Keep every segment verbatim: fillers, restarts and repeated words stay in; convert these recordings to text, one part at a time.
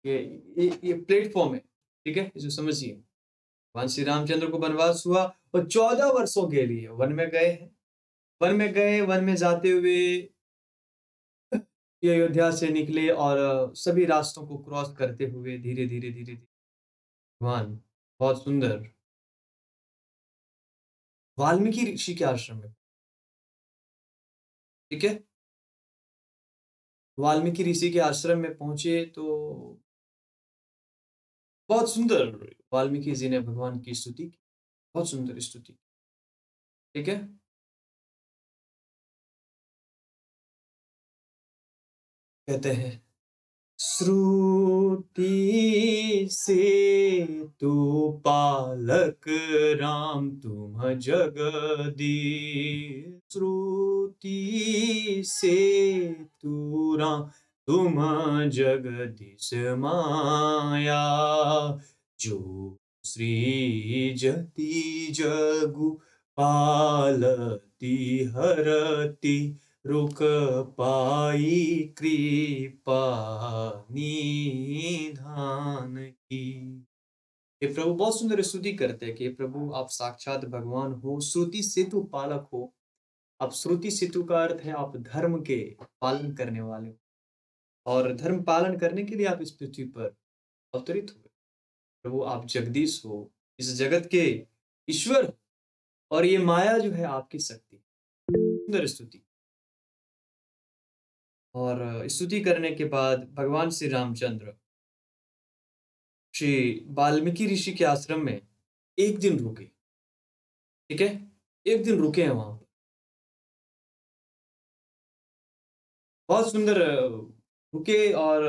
ये ये ये प्लेटफ़ॉर्म है, ठीक है? इसे समझिए। भगवान श्री रामचंद्र को वनवास हुआ और चौदह वर्षों के लिए वन में गए हैं। वन में गए, वन में जाते हुए ये अयोध्या से निकले और सभी रास्तों को क्रॉस करते हुए धीरे-धीरे, धीरे-धीरे भगवान बहुत सुंदर वाल्मीकि ऋषि के आश्रम में, ठीक है? वाल्मीकि ऋषि के आश्रम में पहुँचे तो बहुत सुंदर वाल्मीकि जी ने भगवान की स्तुति की, बहुत सुंदर स्तुति, ठीक है? कहते हैं श्रुति से तू पालक राम तुम जगदीश श्रुति से तू राम तुम जगदीश माया जो श्री जति जगु पालती हरती रुक पाई कृपा निधान की। हे प्रभु बहुत सुंदर स्तुति करते हैं कि हे प्रभु आप साक्षात भगवान हो, श्रुति सेतु पालक हो। आप श्रुति सेतु का अर्थ है आप धर्म के पालन करने वाले हो और धर्म पालन करने के लिए आप इस पृथ्वी पर अवतरित हुए। प्रभु आप जगदीश हो, इस जगत के ईश्वर हो और ये माया जो है आपकी शक्ति। सुंदर स्तुति। और स्तुति करने के बाद भगवान श्री रामचंद्र श्री वाल्मीकि ऋषि के आश्रम में एक दिन रुके, ठीक है? एक दिन रुके हैं वहां पर। बहुत सुंदर अ, रुके और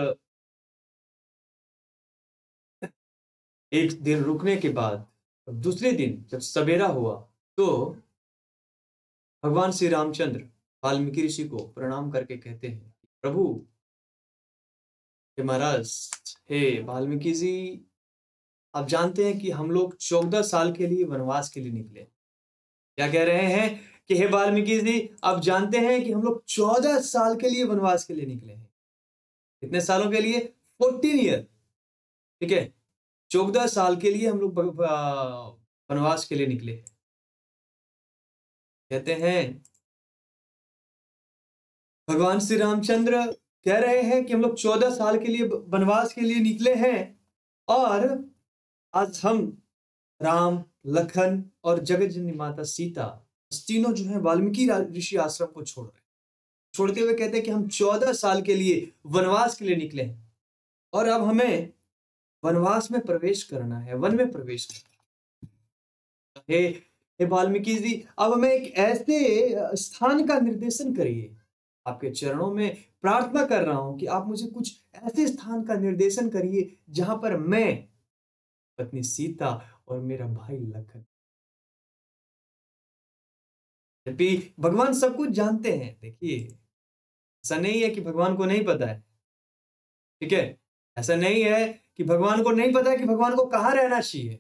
एक दिन रुकने के बाद दूसरे दिन जब सवेरा हुआ तो भगवान श्री रामचंद्र वाल्मीकि ऋषि को प्रणाम करके कहते हैं प्रभु हे महाराज हे वाल्मीकि जी आप जानते हैं कि हम लोग चौदह साल के लिए वनवास के लिए निकले। क्या कह रहे हैं कि हे वाल्मीकि जी आप जानते हैं कि हम लोग चौदह साल के लिए वनवास के लिए निकले हैं। कितने सालों के लिए? फोर्टीन ईयर, ठीक है? चौदह साल के लिए हम लोग ब- ब- वनवास के लिए निकले हैं। कहते हैं भगवान श्री रामचंद्र कह रहे हैं कि हम लोग चौदह साल के लिए वनवास के लिए निकले हैं और आज हम राम, लखन और जगत जननी माता सीता तीनों जो है वाल्मीकि रा- ऋषि आश्रम को छोड़ रहे हैं। छोड़ते हुए कहते हैं कि हम चौदह साल के लिए वनवास के लिए निकले हैं और अब हमें वनवास में प्रवेश करना है, वन में प्रवेश करना है। हे हे वाल्मीकि जी अब हमें एक ऐसे अ, स्थान का निर्देशन करिए। आपके चरणों में प्रार्थना कर रहा हूं कि आप मुझे कुछ ऐसे स्थान का निर्देशन करिए जहां पर मैं, पत्नी सीता और मेरा भाई लखन, जबकि भगवान सब कुछ जानते हैं। देखिए ऐसा नहीं है कि भगवान को नहीं पता है, ठीक है? ऐसा नहीं है कि भगवान को नहीं पता है कि भगवान को कहाँ रहना चाहिए।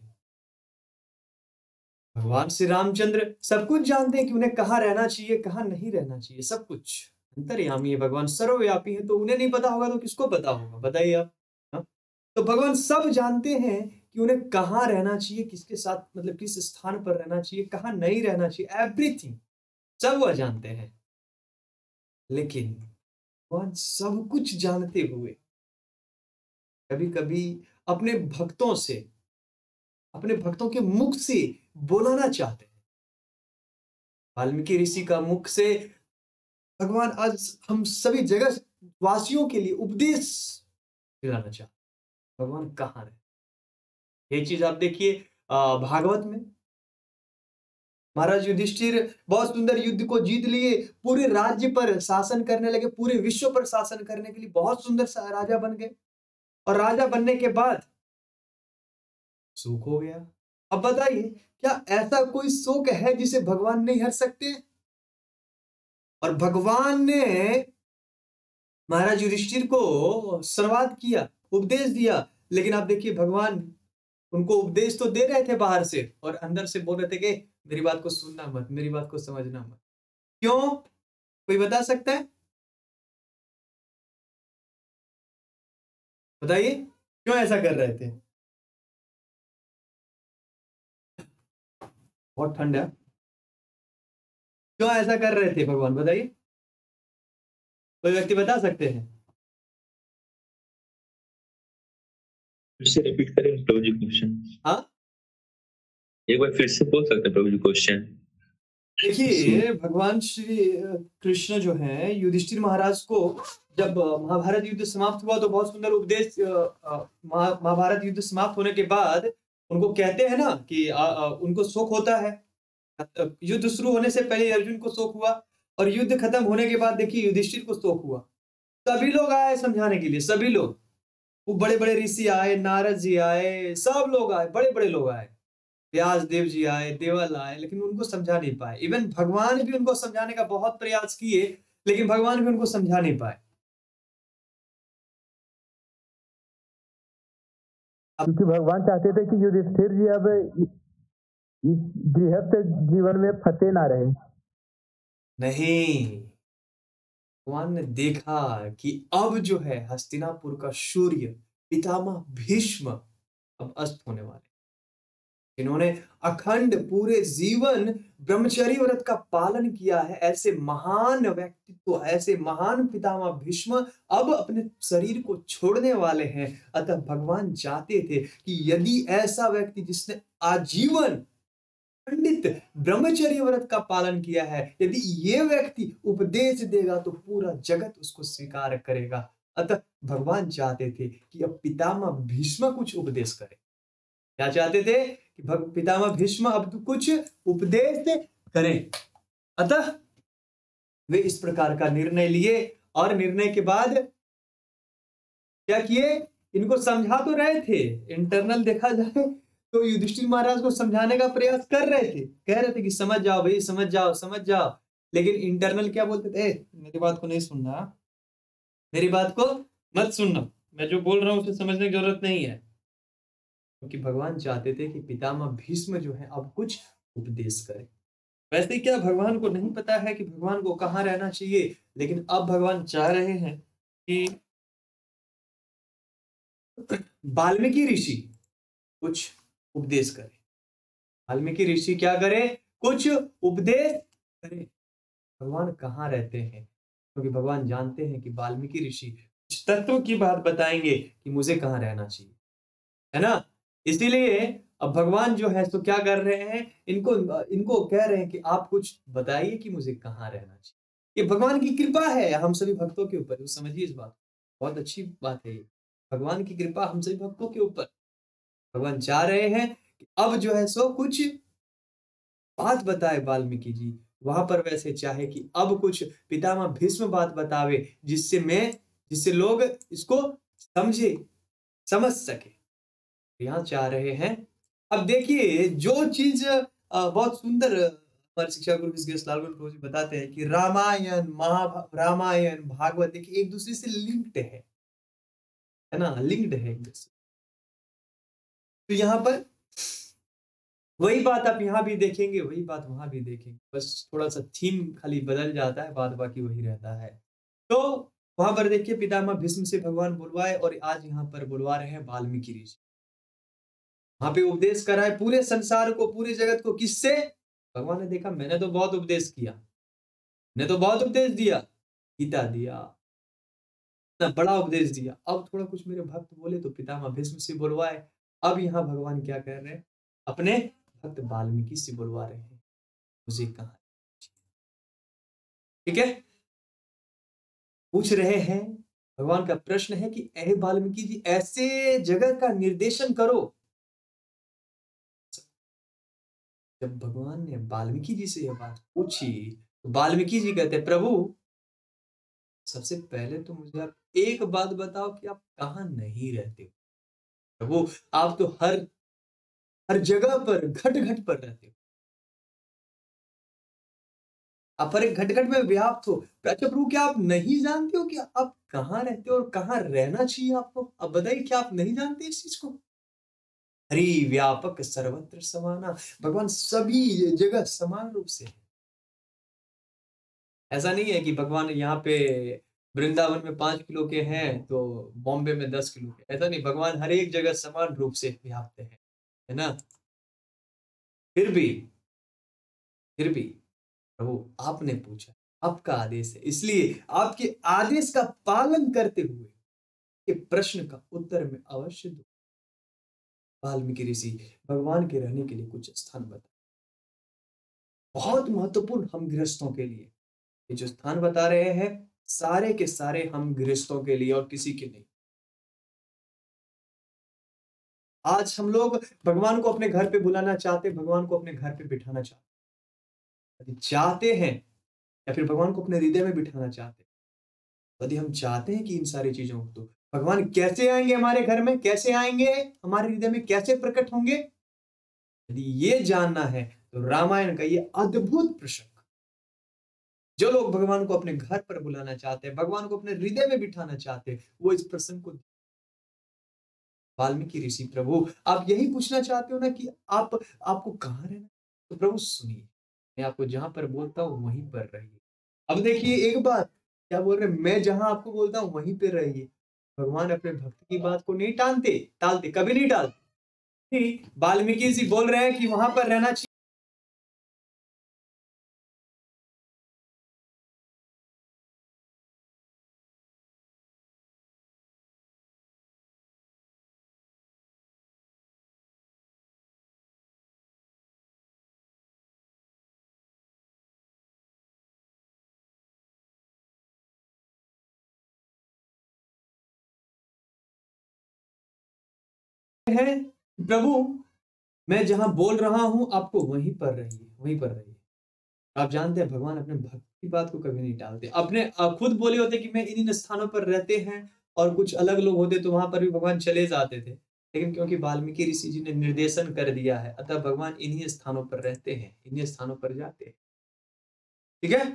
भगवान श्री रामचंद्र सब कुछ जानते हैं कि उन्हें कहाँ रहना चाहिए, कहाँ नहीं रहना चाहिए, सब कुछ अंतर्यामी है। भगवान सर्वव्यापी है तो उन्हें नहीं पता होगा तो किसको पता होगा? बताइए आप। हाँ? तो भगवान सब जानते हैं कि उन्हें कहाँ रहना चाहिए, किसके साथ, मतलब किस स्थान पर रहना चाहिए, कहाँ नहीं रहना चाहिए, एवरीथिंग सब वह जानते हैं। लेकिन भगवान सब कुछ जानते हुए कभी कभी अपने भक्तों से, अपने भक्तों के मुख से बुलाना चाहते हैं। वाल्मीकि ऋषि का मुख से भगवान आज हम सभी जगत वासियों के लिए उपदेश दिलाना चाहते हैं। भगवान कहाँ रहे? ये चीज आप देखिए अ, भागवत में महाराज युधिष्ठिर बहुत सुंदर युद्ध को जीत लिए, पूरे राज्य पर शासन करने लगे, पूरे विश्व पर शासन करने के लिए बहुत सुंदर सा राजा बन गए और राजा बनने के बाद सुख हो गया। अब बताइए क्या ऐसा कोई शोक है जिसे भगवान नहीं हर सकते? और भगवान ने महाराज युधिष्ठिर को संवाद किया, उपदेश दिया, लेकिन आप देखिए भगवान उनको उपदेश तो दे रहे थे बाहर से और अंदर से बोल रहे थे कि मेरी बात को सुनना मत, मेरी बात को समझना मत। क्यों? कोई बता सकता है? बताइए। क्यों ऐसा कर रहे थे? बहुत ठंड है। क्यों ऐसा कर रहे थे भगवान, बताइए? कोई व्यक्ति बता सकते हैं? फिर से रिपीट करें प्रभु जी क्वेश्चन। हाँ, एक बार फिर से बोल सकते हैं प्रभु जी क्वेश्चन? देखिए भगवान श्री अ, कृष्ण जो है युधिष्ठिर महाराज को जब अ, महाभारत युद्ध समाप्त हुआ तो बहुत सुंदर उपदेश, अ, अ, महा- महाभारत युद्ध समाप्त होने के बाद उनको कहते हैं ना कि अ, अ, उनको शोक होता है। अ, युद्ध शुरू होने से पहले अर्जुन को शोक हुआ और युद्ध खत्म होने के बाद देखिए युधिष्ठिर को शोक हुआ। सभी लोग आए समझाने के लिए, सभी लोग, वो बड़े बड़े ऋषि आए, नारद जी आए, सब लोग आए, बड़े बड़े लोग आए, व्यास देव जी आए, देवल आए, लेकिन उनको समझा नहीं पाए। इवन भगवान भी उनको समझाने का बहुत प्रयास किए, लेकिन भगवान भी उनको समझा नहीं पाए। अब क्योंकि भगवान चाहते थे कि युधिष्ठिर जी अब इस गृहस्थ जीवन में फंसे ना रहे। नहीं, भगवान ने देखा कि अब जो है हस्तिनापुर का सूर्य पितामह भीष्म अब अस्त होने वाले, इन्होंने अखंड पूरे जीवन ब्रह्मचर्य व्रत का पालन किया है। ऐसे महान व्यक्तित्व, ऐसे महान पितामह भीष्म अब अपने शरीर को छोड़ने वाले हैं। अतः भगवान चाहते थे कि यदि ऐसा व्यक्ति जिसने आजीवन पंडित ब्रह्मचर्य व्रत का पालन किया है, यदि ये व्यक्ति उपदेश देगा तो पूरा जगत उसको स्वीकार करेगा। अतः भगवान चाहते थे कि अब पितामह भीष्म कुछ उपदेश करे। क्या चाहते थे? कि भग पितामह भीष्म अब तो कुछ उपदेश करें। अतः वे इस प्रकार का निर्णय लिए और निर्णय के बाद क्या किए? इनको समझा तो रहे थे, इंटरनल देखा जाए तो युधिष्ठिर महाराज को समझाने का प्रयास कर रहे थे, कह रहे थे कि समझ जाओ भाई, समझ जाओ, समझ जाओ, लेकिन इंटरनल क्या बोलते थे? "ए, मेरी बात को नहीं सुनना, मेरी बात को मत सुनना, मैं जो बोल रहा हूं उसे समझने की जरूरत नहीं है।" क्योंकि भगवान चाहते थे कि पितामह भीष्म जो है अब कुछ उपदेश करे। वैसे क्या भगवान को नहीं पता है कि भगवान को कहाँ रहना चाहिए, लेकिन अब भगवान चाह रहे हैं कि वाल्मीकि ऋषि कुछ उपदेश करे। वाल्मीकि ऋषि क्या करे? कुछ उपदेश करे। भगवान कहाँ रहते हैं? क्योंकि भगवान जानते हैं कि वाल्मीकि ऋषि कुछ तत्व की बात बताएंगे कि मुझे कहाँ रहना चाहिए, है ना? इसीलिए अब भगवान जो है तो क्या कर रहे हैं? इनको इनको कह रहे हैं कि आप कुछ बताइए कि मुझे कहाँ रहना चाहिए। ये भगवान की कृपा है हम सभी भक्तों के ऊपर, तो समझिए इस बात को। बहुत अच्छी बात है ये, भगवान की कृपा हम सभी भक्तों के ऊपर। भगवान चाह रहे हैं कि अब जो है सो कुछ बात बताए वाल्मीकि जी। वहां पर वैसे चाहे कि अब कुछ पितामह भीष्म बात बतावे, जिससे मैं जिससे लोग इसको समझे, समझ सके। यहाँ चाह रहे हैं। अब देखिए जो चीज अ, बहुत सुंदर अ, हमारे शिक्षा गुरु विशेष लाल गुरु जी बताते हैं कि रामायण महा रामायण भागवत देखिए एक दूसरे से लिंक्ड है है ना, लिंक्ड है एक दूसरे। तो यहाँ पर वही बात आप यहाँ भी देखेंगे, वही बात वहां भी देखेंगे, बस थोड़ा सा थीम खाली बदल जाता है, बाद बाकी वही रहता है। तो वहां पर देखिए पितामह भीष्म से भगवान बुलवाए और आज यहाँ पर बुलवा रहे हैं वाल्मीकि ऋषि। वहां पे उपदेश कराए पूरे संसार को, पूरे जगत को। किससे? भगवान ने देखा मैंने तो बहुत उपदेश किया, मैंने तो बहुत उपदेश दिया, गीता दिया, इतना बड़ा उपदेश दिया, अब थोड़ा कुछ मेरे भक्त बोले तो पितामह भीष्म से बुलवाए। अब यहाँ भगवान क्या कह रहे हैं? अपने भक्त वाल्मीकि से बुलवा रहे हैं, मुझे कहा। ठीक है, पूछ रहे हैं। भगवान का प्रश्न है कि अहे वाल्मीकि जी ऐसे जगह का निर्देशन करो। जब भगवान ने वाल्मीकि जी से यह बात पूछी तो वाल्मीकि जी कहते प्रभु सबसे पहले तो मुझे आप एक बात बताओ कि आप कहाँ नहीं रहते हो। प्रभु आप तो हर हर जगह पर घट घट पर रहते हो, आप हर एक घट घट में व्याप्त हो। अच्छा प्रभु क्या आप नहीं जानते हो कि आप कहाँ रहते हो और कहाँ रहना चाहिए आपको? अब बताइए क्या आप नहीं जानते इस चीज को? हरि व्यापक सर्वत्र समाना, भगवान सभी जगह समान रूप से है। ऐसा नहीं है कि भगवान यहाँ पे वृंदावन में पांच किलो के हैं तो बॉम्बे में दस किलो के, ऐसा नहीं, भगवान हर एक जगह समान रूप से व्याप्त है है ना। फिर भी फिर भी प्रभु आपने पूछा, आपका आदेश है, इसलिए आपके आदेश का पालन करते हुए के प्रश्न का उत्तर में अवश्य दूं। वाल्मीकि ऋषि भगवान के रहने के लिए कुछ स्थान बता, बहुत महत्वपूर्ण हम गृहस्थों के लिए। ये जो स्थान बता रहे हैं सारे के सारे हम गृहस्थों के लिए और किसी के नहीं। आज हम लोग भगवान को अपने घर पे बुलाना चाहते, भगवान को अपने घर पे बिठाना चाहते, यदि चाहते हैं, या फिर भगवान को अपने हृदय में बिठाना चाहते हैं। यदि हम चाहते हैं कि इन सारी चीजों को, तो भगवान कैसे आएंगे हमारे घर में, कैसे आएंगे हमारे हृदय में, कैसे प्रकट होंगे, यदि ये जानना है तो रामायण का ये अद्भुत प्रसंग, जो लोग भगवान को अपने घर पर बुलाना चाहते हैं, भगवान को अपने हृदय में बिठाना चाहते हैं, वो इस प्रसंग को। वाल्मीकि ऋषि, प्रभु आप यही पूछना चाहते हो ना कि आप आपको कहाँ रहना, तो प्रभु सुनिए, मैं आपको जहां पर बोलता हूँ वहीं पर रहिए। अब देखिए एक बात, क्या बोल रहे, मैं जहां आपको बोलता हूँ वहीं पर रहिए। भगवान अपने भक्त की बात को नहीं टालते, टालते कभी नहीं टालते। वाल्मीकि जी बोल रहे हैं कि वहां पर रहना चाहिए, है प्रभु मैं जहां बोल रहा हूं आपको वहीं पर रहिए, वहीं पर रहिए। आप जानते हैं भगवान अपने भक्त की बात को कभी नहीं टालते। अपने अ, खुद बोले होते कि मैं इन इन स्थानों पर रहते हैं, और कुछ अलग लोग होते तो वहां पर भी भगवान चले जाते थे, लेकिन क्योंकि वाल्मीकि ऋषि जी ने निर्देशन कर दिया है, अतः भगवान इन्हीं स्थानों पर रहते हैं, इन्हीं स्थानों पर जाते हैं। ठीक है,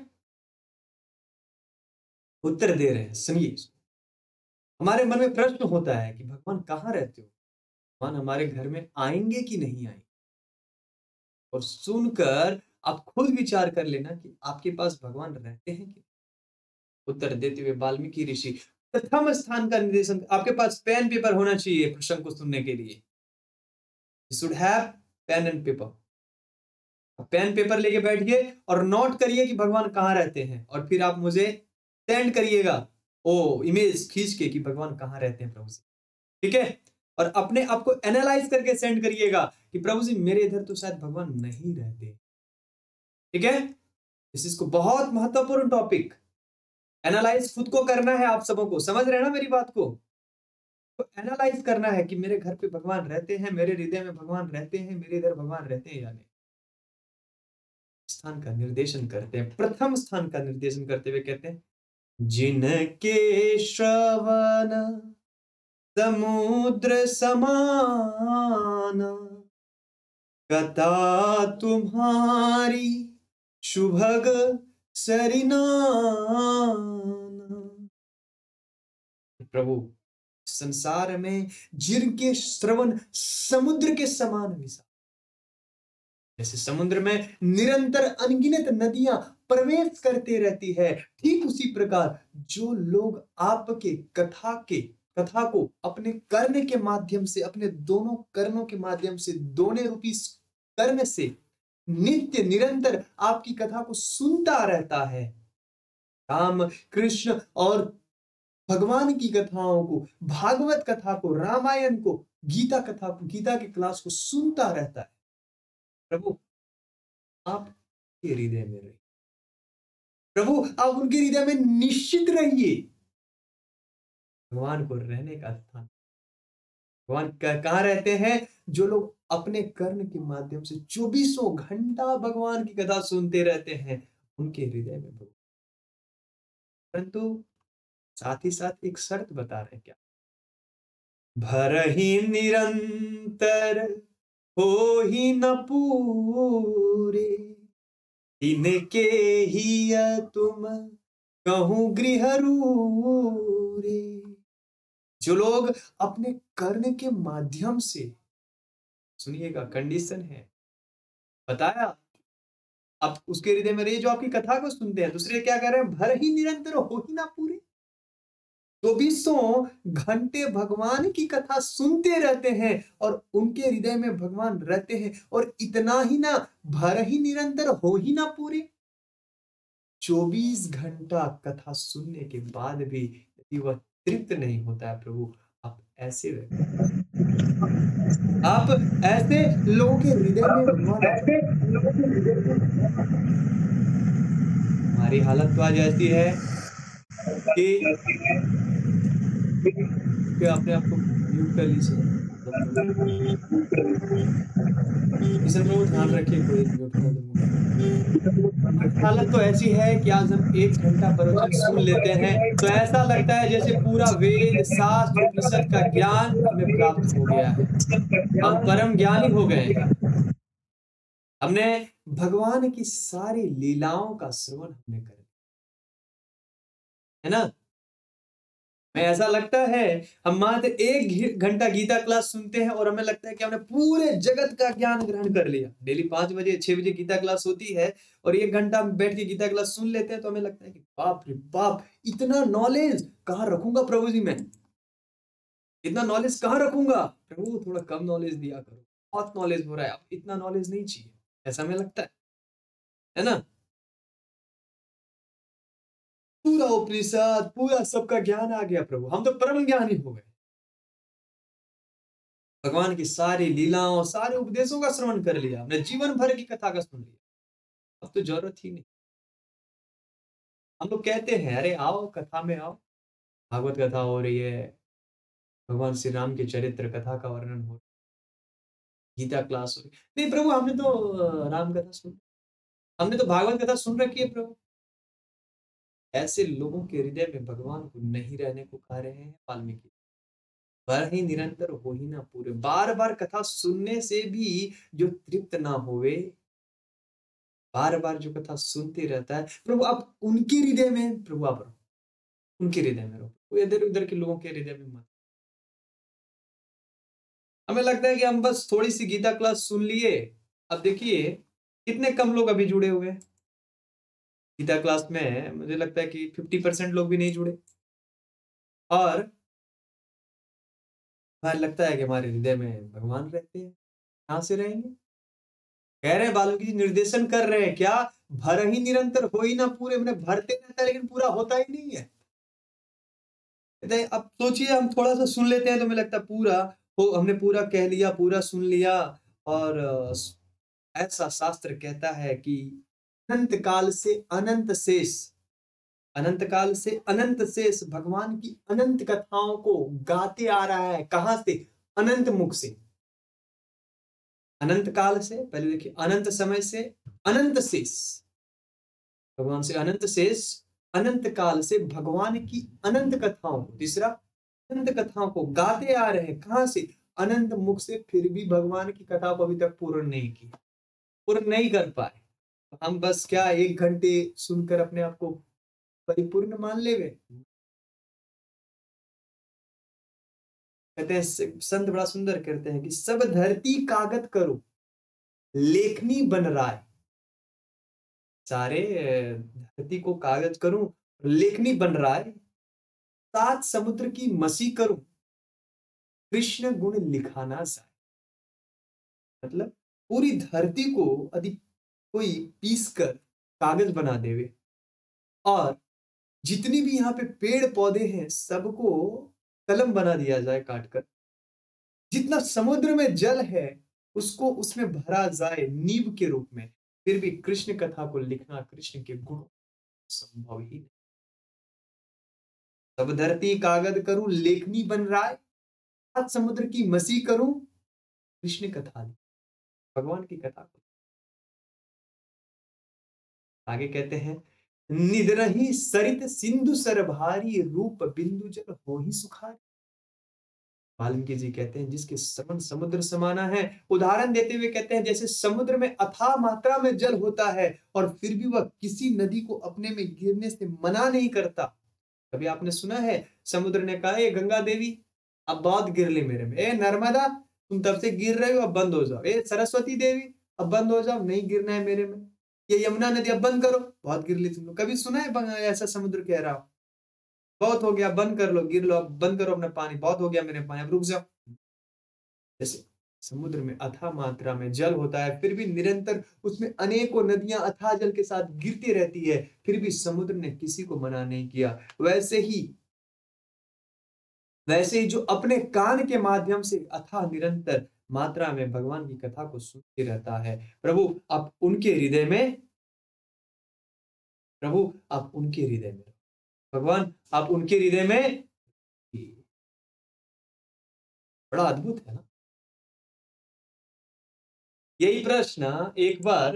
उत्तर दे रहे हैं, सुनिए। हमारे मन में प्रश्न होता है कि भगवान कहाँ रहते हो, भगवान हमारे घर में आएंगे कि नहीं आएंगे, और सुनकर आप खुद विचार कर लेना कि आपके पास भगवान रहते हैं कि। उत्तर देते हुए वाल्मीकि ऋषि, प्रथम स्थान का निर्देशन, आपके पास पेन पेपर होना चाहिए प्रश्न को सुनने के लिए। You should have pen and paper. Pen paper लेके बैठिए और नोट करिए कि भगवान कहाँ रहते हैं, और फिर आप मुझे सेंड करिएगा ओ इमेज खींच के कि भगवान कहाँ रहते हैं प्रभु जी। ठीक है, और अपने आप को एनालाइज करके सेंड करिएगा कि प्रभु जी मेरे इधर तो शायद भगवान नहीं रहते। ठीक है, इस इसको बहुत महत्वपूर्ण टॉपिक, एनालाइज खुद को करना है। आप सबों को समझ रहे हैं ना मेरी बात को, तो एनालाइज करना है कि मेरे घर पे भगवान रहते हैं, मेरे हृदय में भगवान रहते हैं, मेरे इधर भगवान रहते हैं या नहीं। स्थान का निर्देशन करते हैं, प्रथम स्थान का निर्देशन करते हुए कहते हैं, जिनके श्रवण समुद्र समान, कथा तुम्हारी शुभग सरिनान। प्रभु संसार में जिनके श्रवण समुद्र के समान विशाल, जैसे समुद्र में निरंतर अनगिनत नदियां प्रवेश करते रहती है, ठीक उसी प्रकार जो लोग आपके कथा के कथा को अपने कर्ण के माध्यम से, अपने दोनों कर्णों के माध्यम से, दोने रूपी कर्ण से नित्य निरंतर आपकी कथा को सुनता रहता है, राम कृष्ण और भगवान की कथाओं को, भागवत कथा को, रामायण को, गीता कथा को, गीता के क्लास को सुनता रहता है। प्रभु आप के हृदय में रहिए, प्रभु आप उनके हृदय में निश्चित रहिए। भगवान को रहने का स्थान, भगवान कहाँ रहते हैं, जो लोग अपने कर्ण के माध्यम से चौबीसों घंटा भगवान की कथा सुनते रहते हैं, उनके हृदय में भगवान। परंतु साथ ही साथ एक शर्त बता रहे हैं, क्या, भरहि निरंतर हो ही न पूरे, इनके ही तुम कहूं गृह रूरे। जो लोग अपने कर्ण के माध्यम से, सुनिएगा कंडीशन है, बताया आप उसके हृदय में रहिए, जो आपकी कथा को सुनते हैं। दूसरे क्या कह रहे हैं, भर ही निरंतर हो ही ना पूरे, चौबीसों घंटे भगवान की कथा सुनते रहते हैं और उनके हृदय में भगवान रहते हैं। और इतना ही ना, भर ही निरंतर हो ही ना पूरे। चौबीस घंटा कथा सुनने के बाद भी यदि वह तृप्त नहीं होता है प्रभु, आप ऐसे आप ऐसे लोगों के हृदय में भगवान हमारी हालत तो आज ऐसी है कि कि आपने आपको म्यूट कर लीजिए। किशन प्रभु ध्यान रखिए, कोई म्यूट कर दे। हालत तो ऐसी है कि आज हम एक घंटा प्रवचन सुन लेते हैं तो ऐसा लगता है जैसे पूरा वेद शास्त्र उपनिषद का ज्ञान हमें प्राप्त हो गया है, हम परम ज्ञानी हो गए हैं। हमने भगवान की सारी लीलाओं का श्रवण हमने कर, है ना। मैं ऐसा लगता है हम मात्र एक घंटा गीता क्लास सुनते हैं और हमें लगता है कि हमने पूरे जगत का ज्ञान ग्रहण कर लिया। डेली पांच बजे छह बजे गीता क्लास होती है और एक घंटा हम बैठ के गीता क्लास सुन लेते हैं तो हमें लगता है कि बाप रे बाप, इतना नॉलेज कहाँ रखूंगा प्रभु जी, मैं इतना नॉलेज कहाँ रखूंगा प्रभु, थोड़ा कम नॉलेज दिया करो, बहुत नॉलेज हो रहा है, अब इतना नॉलेज नहीं चाहिए, ऐसा हमें लगता है है ना। पूरा उपनिषद पूरा सबका ज्ञान आ गया प्रभु, हम तो परम ज्ञानी हो गए, भगवान की सारी लीलाओं सारे उपदेशों का श्रवण कर लिया, हमने जीवन भर की कथा का सुन लिया, अब तो जरूरत ही नहीं। हम लोग कहते हैं अरे आओ कथा में आओ, भागवत कथा हो रही है, भगवान श्री राम के चरित्र कथा का वर्णन हो, गीता क्लास हो रही, नहीं प्रभु हमने तो राम कथा सुन, हमने तो भागवत कथा सुन रखी है प्रभु। ऐसे लोगों के हृदय में भगवान को नहीं रहने को कह रहे हैं वाल्मीकि, वह ही निरंतर हो ही ना पूरे। बार बार कथा सुनने से भी जो तृप्त ना होवे, बार बार जो कथा सुनते रहता है प्रभु, आप उनके हृदय में प्रभु आप रहो, उनके हृदय में रहो, इधर उधर के लोगों के हृदय में मत। हमें लगता है कि हम बस थोड़ी सी गीता क्लास सुन लिए, अब देखिए कितने कम लोग अभी जुड़े हुए हैं गीता क्लास में, मुझे लगता है कि फिफ्टी परसेंट लोग भी नहीं जुड़े, और हमें लगता है कि हमारे हृदय में भगवान रहते हैं, कहां से रहेंगे। कह रहे हैं बालूकी जी निर्देशन कर रहे हैं क्या, भर ही निरंतर हो ही ना पूरे, मैंने भरते रहता है लेकिन पूरा होता ही नहीं है। कहते हैं अब सोचिए हम थोड़ा सा सुन लेते हैं तो हमें लगता है पूरा हो, हमने पूरा कह लिया, पूरा सुन लिया, और अ, ऐसा शास्त्र कहता है कि अनंत काल से अनंत शेष, अनंत काल से अनंत शेष भगवान की अनंत कथाओं को गाते आ रहा है, कहां से, अनंत मुख से, अनंत काल से, पहले देखिए अनंत समय से अनंत शेष, भगवान से अनंत शेष, अनंत काल से भगवान की अनंत कथाओं को, तीसरा अनंत कथाओं को गाते आ रहे हैं, कहां से, अनंत मुख से, फिर भी भगवान की कथा को अभी तक पूर्ण नहीं की, पूर्ण नहीं कर पाए। हम बस क्या एक घंटे सुनकर अपने आप को परिपूर्ण मान ले। कहते हैं संत बड़ा सुंदर कहते हैं कि सब धरती कागज करो लेखनी बन रहा है, सारे धरती को कागज करूं लेखनी बन रहा है, सात समुद्र की मसी करूं कृष्ण गुण लिखाना जाए। मतलब पूरी धरती को यदि कोई पीस कर कागज बना देवे और जितनी भी यहाँ पे पेड़ पौधे हैं सबको कलम बना दिया जाए काटकर, जितना समुद्र में जल है उसको उसमें भरा जाए नींव के रूप में, फिर भी कृष्ण कथा को लिखना, कृष्ण के गुण संभव ही नहीं। सब धरती कागज करूं लेखनी बन रहा है, सात समुद्र की मसी करूं कृष्ण कथा, भगवान की कथा को। आगे कहते हैं निदरही सरित सिंधु सरभारी रूप बिंदु जल हो ही सुखारी। वाल्मीकि जी कहते हैं जिसके समान समुद्र समाना है, उदाहरण देते हुए कहते हैं जैसे समुद्र में अथाह मात्रा में जल होता है और फिर भी वह किसी नदी को अपने में गिरने से मना नहीं करता। कभी आपने सुना है समुद्र ने कहा ए गंगा देवी अब बहुत गिर ली मेरे में, ए नर्मदा तुम तब से गिर रहे हो अब बंद हो जाओ, ए सरस्वती देवी अब बंद हो जाओ, नहीं गिरना है मेरे में, ये यमुना नदी अब बंद करो बहुत गिर ली तुम लोग। कभी सुना है ऐसा समुद्र कह रहा हो? बहुत हो गया, बंद कर लो, गिर लो, अब बंद करो अपना पानी, बहुत हो गया मेरे पानी, अब रुक जाओ। जैसे समुद्र में अथाह मात्रा में जल होता है, फिर भी निरंतर उसमें अनेकों नदियां अथाह जल के साथ गिरती रहती है, फिर भी समुद्र ने किसी को मना नहीं किया। वैसे ही वैसे ही जो अपने कान के माध्यम से अथाह निरंतर मात्रा में भगवान की कथा को सुनते रहता है, प्रभु आप उनके हृदय में प्रभु आप उनके हृदय में भगवान आप उनके हृदय में। बड़ा अद्भुत है ना। यही प्रश्न एक बार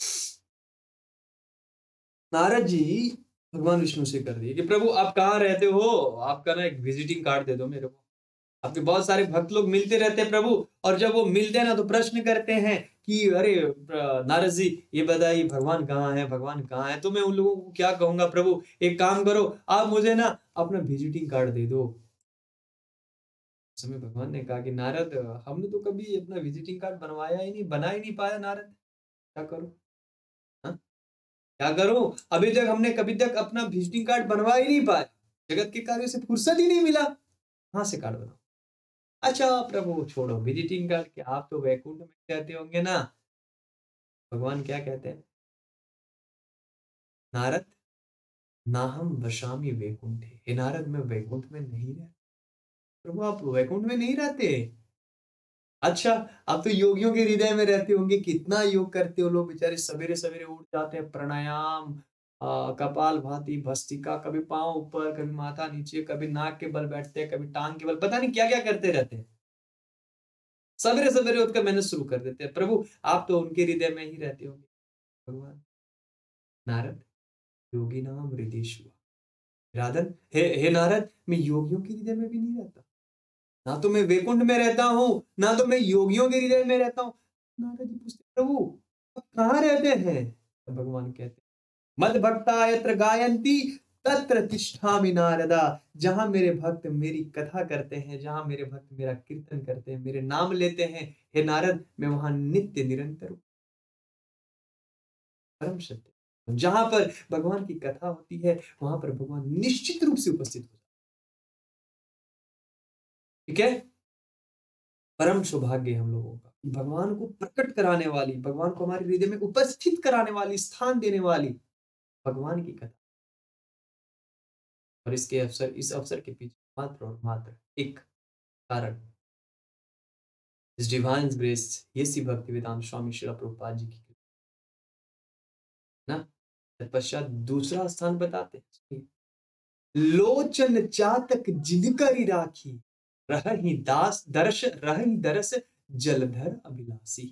नारद जी भगवान विष्णु से कर दिए कि प्रभु आप कहाँ रहते हो, आपका ना एक विजिटिंग कार्ड दे दो मेरे को। आपके बहुत सारे भक्त लोग मिलते रहते हैं प्रभु, और जब वो मिलते हैं ना तो प्रश्न करते हैं कि अरे प्र- नारद जी ये बताइए भगवान कहाँ है, भगवान कहाँ है। तो मैं उन लोगों को क्या कहूंगा, प्रभु एक काम करो, आप मुझे ना अपना विजिटिंग कार्ड दे दो। उस समय भगवान ने कहा कि नारद हमने तो कभी अपना विजिटिंग कार्ड बनवाया ही नहीं, बना ही नहीं पाया नारद, क्या करूं। हाँ? क्या करूं, अभी तक हमने कभी तक अपना विजिटिंग कार्ड बनवा ही नहीं पाया, जगत के कार्यों से फुर्सत ही नहीं मिला, कहां से कार्ड बनाओ। अच्छा प्रभु छोड़ो विजिटिंग कार्ड के, आप तो वैकुंठ में रहते होंगे ना। भगवान क्या कहते हैं, नारद ना हम वशामी वैकुंठे, हे नारद मैं वैकुंठ में नहीं रहता। प्रभु आप वैकुंठ में नहीं रहते। अच्छा आप तो योगियों के हृदय में रहते होंगे, कितना योग करते हो लोग बेचारे, सवेरे सवेरे उठ जाते हैं, प्राणायाम, आ, कपाल भाती भस्त्रिका, कभी पांव ऊपर कभी माथा नीचे, कभी नाक के बल बैठते हैं, कभी टांग के बल, पता नहीं क्या क्या करते रहते हैं। सवेरे सवेरे उठकर मेहनत शुरू कर देते हैं। प्रभु आप तो उनके हृदय में ही रहते होंगे। भगवान नारद योगी नाम हृदयेश्वर, राधन हे हे नारद मैं योगियों के हृदय में भी नहीं रहता, ना तो मैं वैकुंठ में रहता हूँ, ना तो मैं योगियों के हृदय में रहता हूँ। नारद जी पूछते प्रभु आप कहाँ रहते हैं। तो भगवान कहते मद भक्ता यत्र गायंती तत्र तिष्ठामि नारदा, जहां मेरे भक्त मेरी कथा करते हैं, जहां मेरे भक्त मेरा कीर्तन करते हैं, मेरे नाम लेते हैं, हे नारद मैं वहां नित्य निरंतर हूं। परम सत्य, जहां पर भगवान की कथा होती है वहां पर भगवान निश्चित रूप से उपस्थित हो जाते हैं। ठीक है, परम सौभाग्य है हम लोगों का, भगवान को प्रकट कराने वाली, भगवान को हमारे हृदय में उपस्थित कराने वाली, स्थान देने वाली भगवान की कथा। और इसके अवसर इस अवसर के पीछे मात्र और मात्र एक कारण, इस डिवाइन ग्रेस, ये सी भक्ति वेदांत स्वामी श्रील प्रभुपाद जी की कृपा, ना। तत्पश्चात दूसरा स्थान बताते हैं, लोचन चातक जिनकरी राखी, रहहि दास दर्श रहहि दरस जलधर अभिलाषी।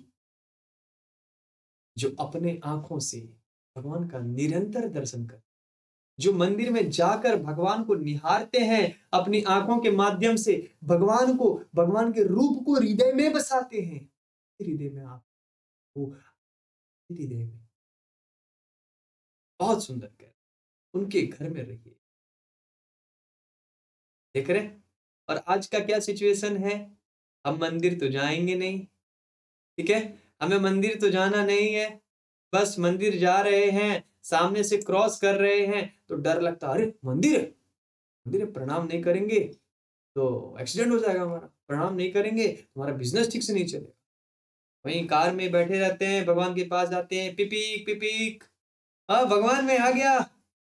जो अपने आंखों से भगवान का निरंतर दर्शन कर, जो मंदिर में जाकर भगवान को निहारते हैं, अपनी आंखों के माध्यम से भगवान को, भगवान के रूप को हृदय में बसाते हैं, हृदय में आप वो हृदय में बहुत सुंदर कर उनके घर में रहिए। देख रहे, और आज का क्या सिचुएशन है, हम मंदिर तो जाएंगे नहीं, ठीक है, हमें मंदिर तो जाना नहीं है, बस मंदिर जा रहे हैं, सामने से क्रॉस कर रहे हैं तो डर लगता, अरे मंदिर है, मंदिर है, प्रणाम नहीं करेंगे तो एक्सीडेंट हो जाएगा हमारा, प्रणाम नहीं करेंगे तो हमारा बिजनेस ठीक से नहीं चलेगा। वहीं कार में बैठे रहते हैं, भगवान के पास जाते हैं, पिपीक पिपीक, हाँ भगवान में आ गया।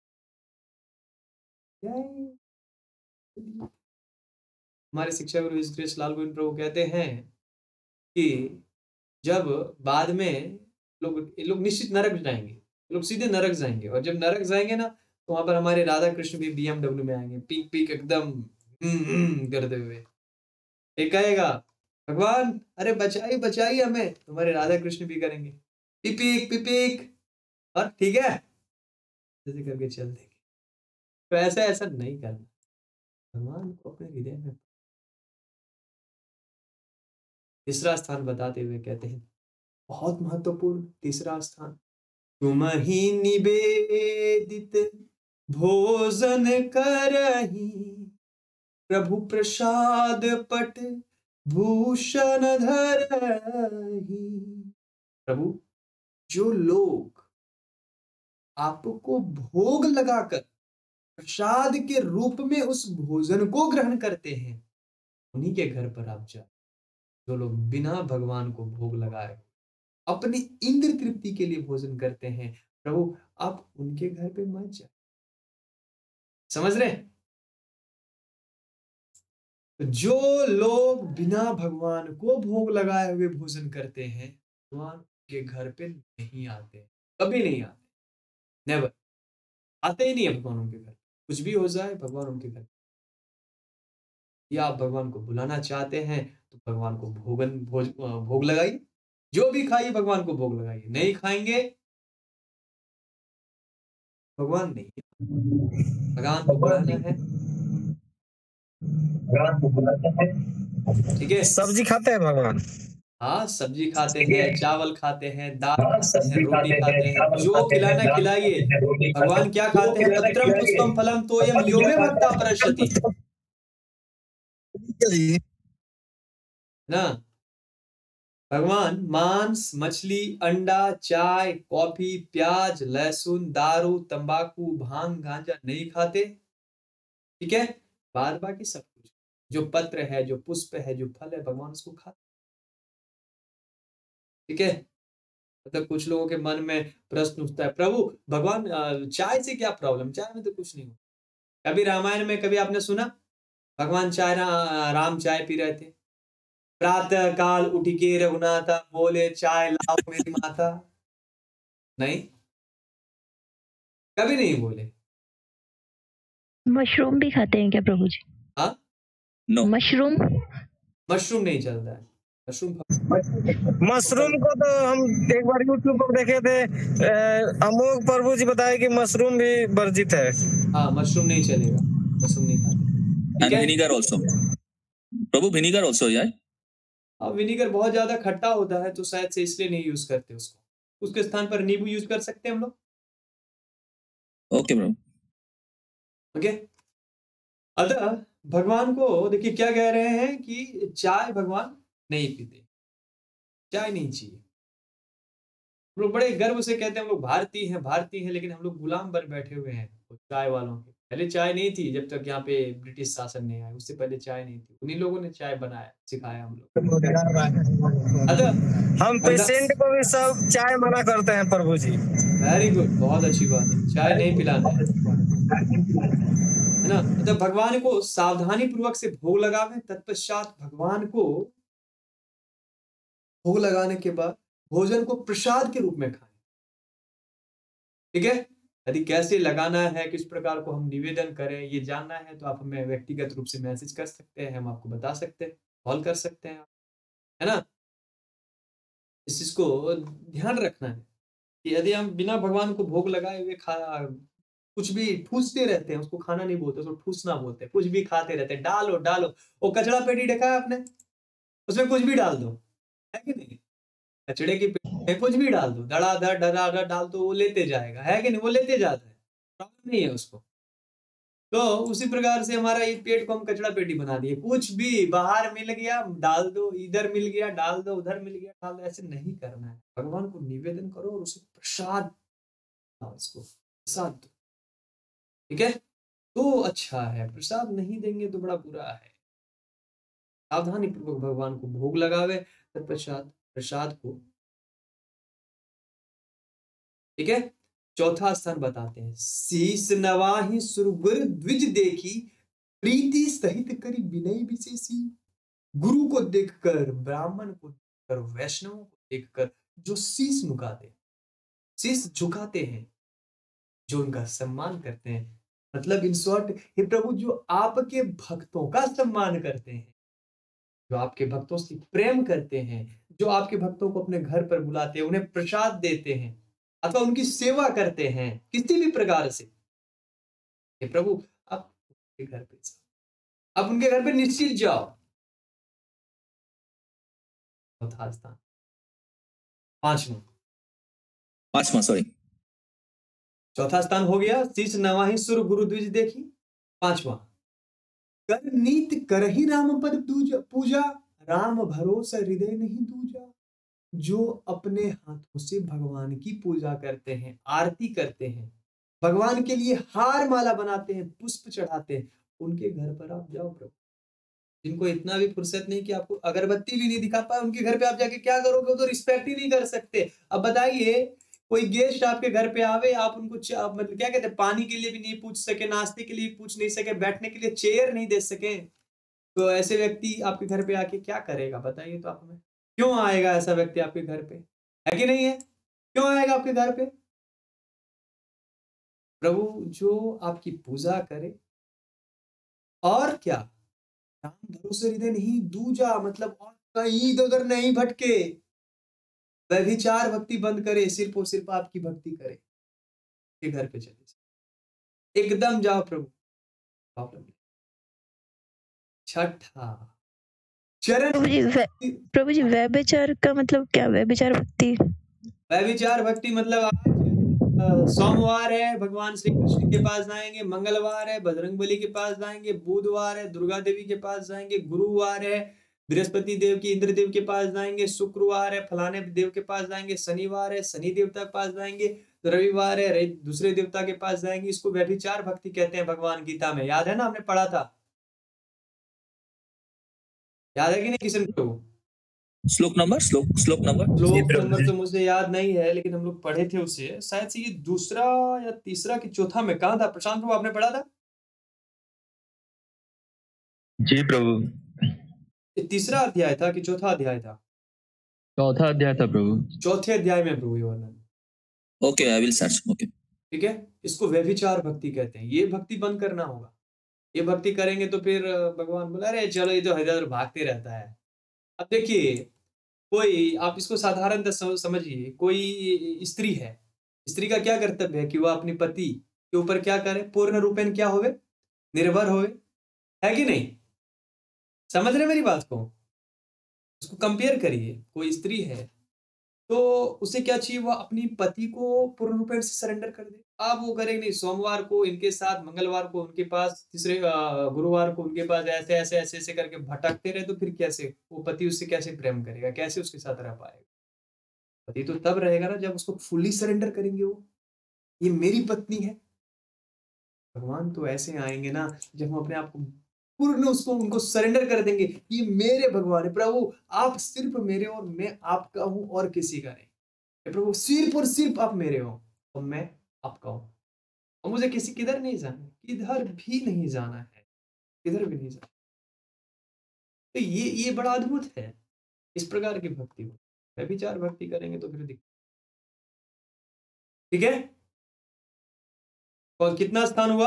हमारे शिक्षा गुरु श्री लाल गोविंद प्रभु कहते हैं कि जब बाद में लोग ये लोग निश्चित नरक जाएंगे, लोग सीधे नरक जाएंगे, और जब नरक जाएंगे ना तो वहां पर हमारे राधा कृष्ण भी बीएमडब्ल्यू में आएंगे, पीक पीक एकदम हम्म हम्म करते हुए। एक कहेगा भगवान अरे बचाइए बचाइए हमें, तुम्हारे राधा कृष्ण भी करेंगे पिपीक पिपीक, और ठीक है जैसे करके चल देंगे। तो ऐसा ऐसा नहीं करना, भगवान को अपने हृदय में। तीसरा स्थान बताते हुए कहते हैं, बहुत महत्वपूर्ण तीसरा स्थान, तुम ही निवेदित भोजन करही, प्रभु प्रसाद पट भूषण धरही। प्रभु जो लोग आपको भोग लगाकर प्रसाद के रूप में उस भोजन को ग्रहण करते हैं, उन्हीं के घर पर आप जाए। जो लोग बिना भगवान को भोग लगाए अपनी इंद्र तृप्ति के लिए भोजन करते हैं, प्रभु आप उनके घर पे मत जाए। समझ रहे हैं? जो लोग बिना भगवान को भोग लगाए हुए भोजन करते हैं, भगवान के घर पे नहीं आते, कभी नहीं आते, नेवर, आते ही नहीं है भगवान उनके घर। कुछ भी हो जाए भगवान उनके घर। या आप भगवान को बुलाना चाहते हैं तो भगवान को भोगन भोज भोग लगाइए, जो भी खाइए भगवान को भोग लगाइए। नहीं खाएंगे भगवान नहीं, भगवान को भगवान बुलाना नहीं, है, भगवान को बुलाते हैं। ठीक है। सब्जी खाते हैं भगवान। हाँ, सब्जी खाते ठीक हैं, है। चावल खाते हैं, दाल हाँ, खाते हैं, सब्जी रोटी खाते हैं, खाते हैं, चावल जो खाते हैं, खिलाना दाल खिलाइए। खाते हैं, रोटी खाते भगवान हैं, क्या जो खाते हैं? खिलाना पत्रम खिलाइए। पुष्पम फलम तोयम भगवान यो क्या मे खाते भक्ता हैं? परषति, ना। भगवान मांस, मछली, अंडा, चाय, कॉफी, प्याज, लहसुन, दारू, तंबाकू, भांग, गांजा नहीं खाते, ठीक है। बाद बाकी सब कुछ, जो पत्र है, जो पुष्प है, जो फल है, भगवान उसको खाते, ठीक है। मतलब कुछ लोगों के मन में प्रश्न उठता है, प्रभु भगवान अ, चाय से क्या प्रॉब्लम? चाय में तो कुछ नहीं होता। कभी रामायण में कभी आपने सुना भगवान चाय रा, राम चाय पी रहे थे? प्रातः काल उठ के रघुनाथा बोले चाय लाओ मेरी माता, नहीं, कभी नहीं बोले। मशरूम भी खाते हैं क्या प्रभु जी? हाँ, नो, मशरूम मशरूम नहीं चलता है, मशरूम मशरूम को तो हम एक बार यूट्यूब पर देखे थे, अ, अमोघ प्रभु जी बताए कि मशरूम भी वर्जित है। हाँ, मशरूम नहीं चलेगा, मशरूम नहीं खाते, ठीक एंड है। Vinegar also. Prabhu vinegar also यार। अब विनीगर बहुत ज्यादा खट्टा होता है तो शायद से इसलिए नहीं यूज करते उसको, उसके स्थान पर नींबू यूज कर सकते हैं हम लोग, ओके प्रभु। ओके। अतः भगवान को देखिए क्या कह रहे हैं कि चाय भगवान नहीं पीते, चाय नहीं चाहिए। हम लोग बड़े गर्व से कहते हैं हम लोग भारतीय हैं, भारतीय हैं, लेकिन हम लोग गुलाम बन बैठे हुए हैं वो चाय वालों के। पहले चाय नहीं थी जब तक यहाँ पे ब्रिटिश शासन नहीं आया, उससे पहले चाय नहीं थी, उन्हीं लोगों ने चाय बनाया, सिखाया हम लोग। अतः हम पेशेंट को भी सब चाय मना करते हैं प्रभु जी। वेरी गुड, बहुत अच्छी बात है, चाय नहीं पिलाना है, है ना। मतलब भगवान को सावधानी पूर्वक से भोग लगावे, तत्पश्चात भगवान को भोग लगाने के बाद भोजन को प्रसाद के रूप में खाएं, ठीक है। यदि कैसे लगाना है, किस प्रकार को हम निवेदन करें, ये जानना है तो आप हमें व्यक्तिगत रूप से मैसेज कर सकते हैं, हम आपको बता सकते हैं, कॉल कर सकते हैं, है ना। इस चीज को ध्यान रखना है कि यदि हम बिना भगवान को भोग लगाए हुए खा कुछ भी ठूसते रहते हैं, उसको खाना नहीं बोलते, उसको ठूसना बोलते हैं, कुछ भी खाते रहते हैं, डालो डालो, वो कचड़ा पेटी देखा है आपने, उसमें कुछ भी डाल दो, है कि नहीं। कचड़े की पेटी में कुछ भी डाल दो, धड़ाधड़ धड़ाधड़ डाल दो, वो लेते जाएगा, है कि नहीं, वो लेते जाता है, प्रॉब्लम नहीं है उसको। तो उसी प्रकार से हमारा ये पेट को हम कचड़ा पेटी बना दिए, कुछ भी बाहर मिल गया डाल दो, इधर मिल गया डाल दो, उधर मिल गया डाल दो, ऐसे नहीं करना है। भगवान को निवेदन करो और उसे प्रसाद, उसको प्रसाद दो, ठीक है, तो अच्छा है। प्रसाद नहीं देंगे तो बड़ा बुरा है। सावधानी पूर्वक भगवान को भोग लगावे, तत्पश्चात प्रसाद को, ठीक है। चौथा स्थान बताते हैं, शीस नवाहि सुरगुर द्विज देखी, प्रीति सहित करी विनय विशेषी। गुरु को देखकर, ब्राह्मण को देखकर, वैष्णवों को देखकर जो शीस झुकाते, शीस झुकाते हैं, जो उनका सम्मान करते हैं, मतलब इन शॉर्ट, हे प्रभु जो आपके भक्तों का सम्मान करते हैं, जो आपके भक्तों से प्रेम करते हैं, जो आपके भक्तों को अपने घर पर बुलाते हैं, उन्हें प्रसाद देते हैं अथवा उनकी सेवा करते हैं किसी भी प्रकार से, हे प्रभु आप उनके घर पे आप उनके घर पे निश्चित जाओ। चौथा स्थान, पांचवा, पांचवा सॉरी, चौथा स्थान हो गया, शीश नवाहि सुर गुरु द्विज देखी। पांचवा, कर नीत करही राम पद दूजा पूजा, राम भरोसा हृदय नहीं दूजा। जो अपने हाथों से भगवान की पूजा करते हैं, आरती करते हैं, भगवान के लिए हार माला बनाते हैं, पुष्प चढ़ाते हैं, उनके घर पर आप जाओ प्रभु। जिनको इतना भी फुर्सत नहीं कि आपको अगरबत्ती भी नहीं दिखा पाए, उनके घर पे आप जाके क्या करोगे? वो तो रिस्पेक्ट ही नहीं कर सकते। अब बताइए, कोई गेस्ट आपके घर पे आवे, आप उनको चा- मतलब क्या कहते हैं, पानी के लिए भी नहीं पूछ सके, नाश्ते के लिए भी पूछ नहीं सके, बैठने के लिए चेयर नहीं दे सके, तो ऐसे व्यक्ति आपके घर पे आके क्या करेगा? बताइए तो आप हमें। क्यों आएगा ऐसा व्यक्ति आपके घर पे? है कि नहीं है? क्यों आएगा आपके घर पे? प्रभु जो आपकी पूजा करे, और क्या, राम भरोसे हृदय नहीं दूजा, मतलब और कहीं इधर उधर नहीं भटके, व्यभिचार भक्ति बंद करे, सिर्फ और सिर्फ आपकी भक्ति करे, के घर पे चले एकदम जाओ प्रभु। प्रॉब्लम नहीं। छठा चरण, प्रभु जी वे, प्रभु जी व्यभिचार का मतलब क्या? व्यभिचार भक्ति व्यभिचार भक्ति मतलब आज अ, सोमवार है भगवान श्री कृष्ण के पास जाएंगे, मंगलवार है बजरंगबली के पास जाएंगे, बुधवार है दुर्गा देवी के पास जाएंगे, गुरुवार है बृहस्पति देव की इंद्र देव के पास जाएंगे, शुक्रवार है फलाने देव के पास जाएंगे, शनिवार है शनि देवता के पास जाएंगे, तो रविवार है रे- दूसरे देवता के पास जाएंगे। इसको व्यभिचार भक्ति कहते हैं भगवान गीता में, याद है ना? हमने पढ़ा था, याद है कि नहीं किशन को? श्लोक नंबर श्लोक श्लोक नंबर जी श्लोक प्रभु नंबर जी। तो मुझे याद नहीं है, लेकिन हम लोग पढ़े थे उसे, शायद से ये दूसरा या तीसरा कि चौथा में कहा था प्रशांत प्रभु, आपने पढ़ा था? जी प्रभु, ये तीसरा अध्याय था कि चौथा अध्याय था? चौथा अध्याय था प्रभु। चौथे अध्याय में प्रभु ये वर्णन। Okay, I will search. Okay, ठीक है, इसको व्यभिचार भक्ति कहते हैं। ये भक्ति बंद करना होगा। ये भक्ति करेंगे तो फिर अ, भगवान बोला अरे चलो ये तो इधर भागते रहता है। अब देखिए, कोई आप इसको साधारणतः सम- समझिए, कोई स्त्री है, स्त्री का क्या कर्तव्य है कि वह अपने पति के ऊपर क्या करे? पूर्ण रूपेण क्या होवे? निर्भर होवे, है कि नहीं? समझ रहे मेरी बात को? उसको कंपेयर करिए, कोई स्त्री है तो उसे क्या चाहिए? वो अपनी पति को पूर्ण रूप से सरेंडर कर दे। अब वो करेगी नहीं, सोमवार को इनके साथ, मंगलवार को उनके पास, तीसरे अ, गुरुवार को उनके पास, ऐसे ऐसे ऐसे ऐसे करके भटकते रहे, तो फिर कैसे वो पति उससे कैसे प्रेम करेगा? कैसे उसके साथ रह पाएगा? पति तो तब रहेगा ना जब उसको फुल्ली सरेंडर करेंगे वो, ये मेरी पत्नी है। भगवान तो ऐसे आएंगे ना जब हम अपने आप को पूर्ण उसको उनको सरेंडर कर देंगे, ये मेरे भगवान है प्रभु, आप सिर्फ मेरे और मैं आपका हूं और किसी का नहीं। हे प्रभु सिर्फ और सिर्फ आप मेरे हो और मैं आपका हूं, और मुझे किसी किधर नहीं जाना, किधर भी नहीं जाना है, किधर भी नहीं जाना। तो ये ये बड़ा अद्भुत है, इस प्रकार की भक्ति हो। व्यभिचार भक्ति करेंगे तो फिर दिक्कत। ठीक है, और कितना स्थान हुआ?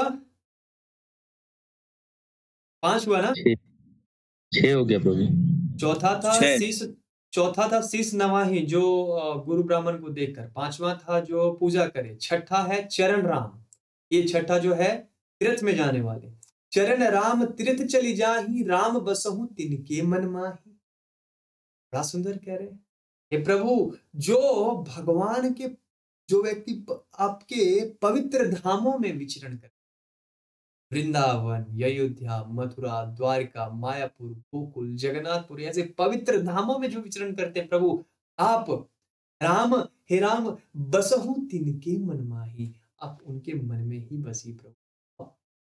पांच हुआ ना? छह छह हो गया प्रभु। चौथा था छह। शीश, चौथा था शीश नवाही जो अ, गुरु ब्राह्मण को देखकर, पांचवा था जो पूजा करे, छठा है चरण राम, ये छठा जो है तीर्थ में जाने वाले। चरण राम तीर्थ चली जाही, राम बसहु तिनके मन माही। बड़ा सुंदर कह रहे हैं। हे प्रभु, जो भगवान के, जो व्यक्ति प- आपके पवित्र धामों में विचरण करे, वृंदावन, अयोध्या, मथुरा, द्वारका, मायापुर, गोकुल, जगन्नाथपुर, ऐसे पवित्र धामों में जो विचरण करते हैं प्रभु, आप राम, हे राम बसहु तिनके मन माही, आप उनके मन में ही बसी प्रभु।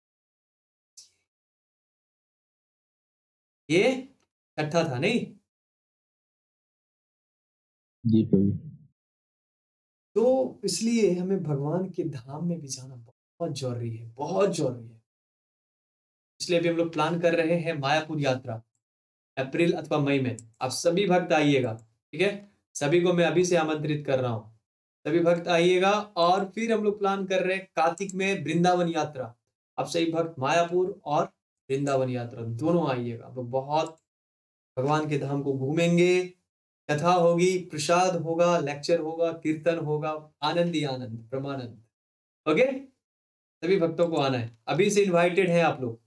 ये छठा था नहीं? जी प्रभु। तो इसलिए हमें भगवान के धाम में भी जाना बहुत जरूरी है, बहुत जरूरी है। इसलिए अभी हम लोग प्लान कर रहे हैं मायापुर यात्रा, अप्रैल अथवा मई में। आप सभी भक्त आइएगा, ठीक है? सभी को मैं अभी से आमंत्रित कर रहा हूँ, सभी भक्त आइएगा। और फिर हम लोग प्लान कर रहे हैं कार्तिक में वृंदावन यात्रा। आप सभी भक्त मायापुर और वृंदावन यात्रा दोनों आइएगा। आप लोग बहुत भगवान के धाम को घूमेंगे, कथा होगी, प्रसाद होगा, लेक्चर होगा, कीर्तन होगा, आनंद ही आनंद, ब्रह्मानंद। ओके, सभी भक्तों को आना है, अभी से इनवाइटेड हैं आप लोग।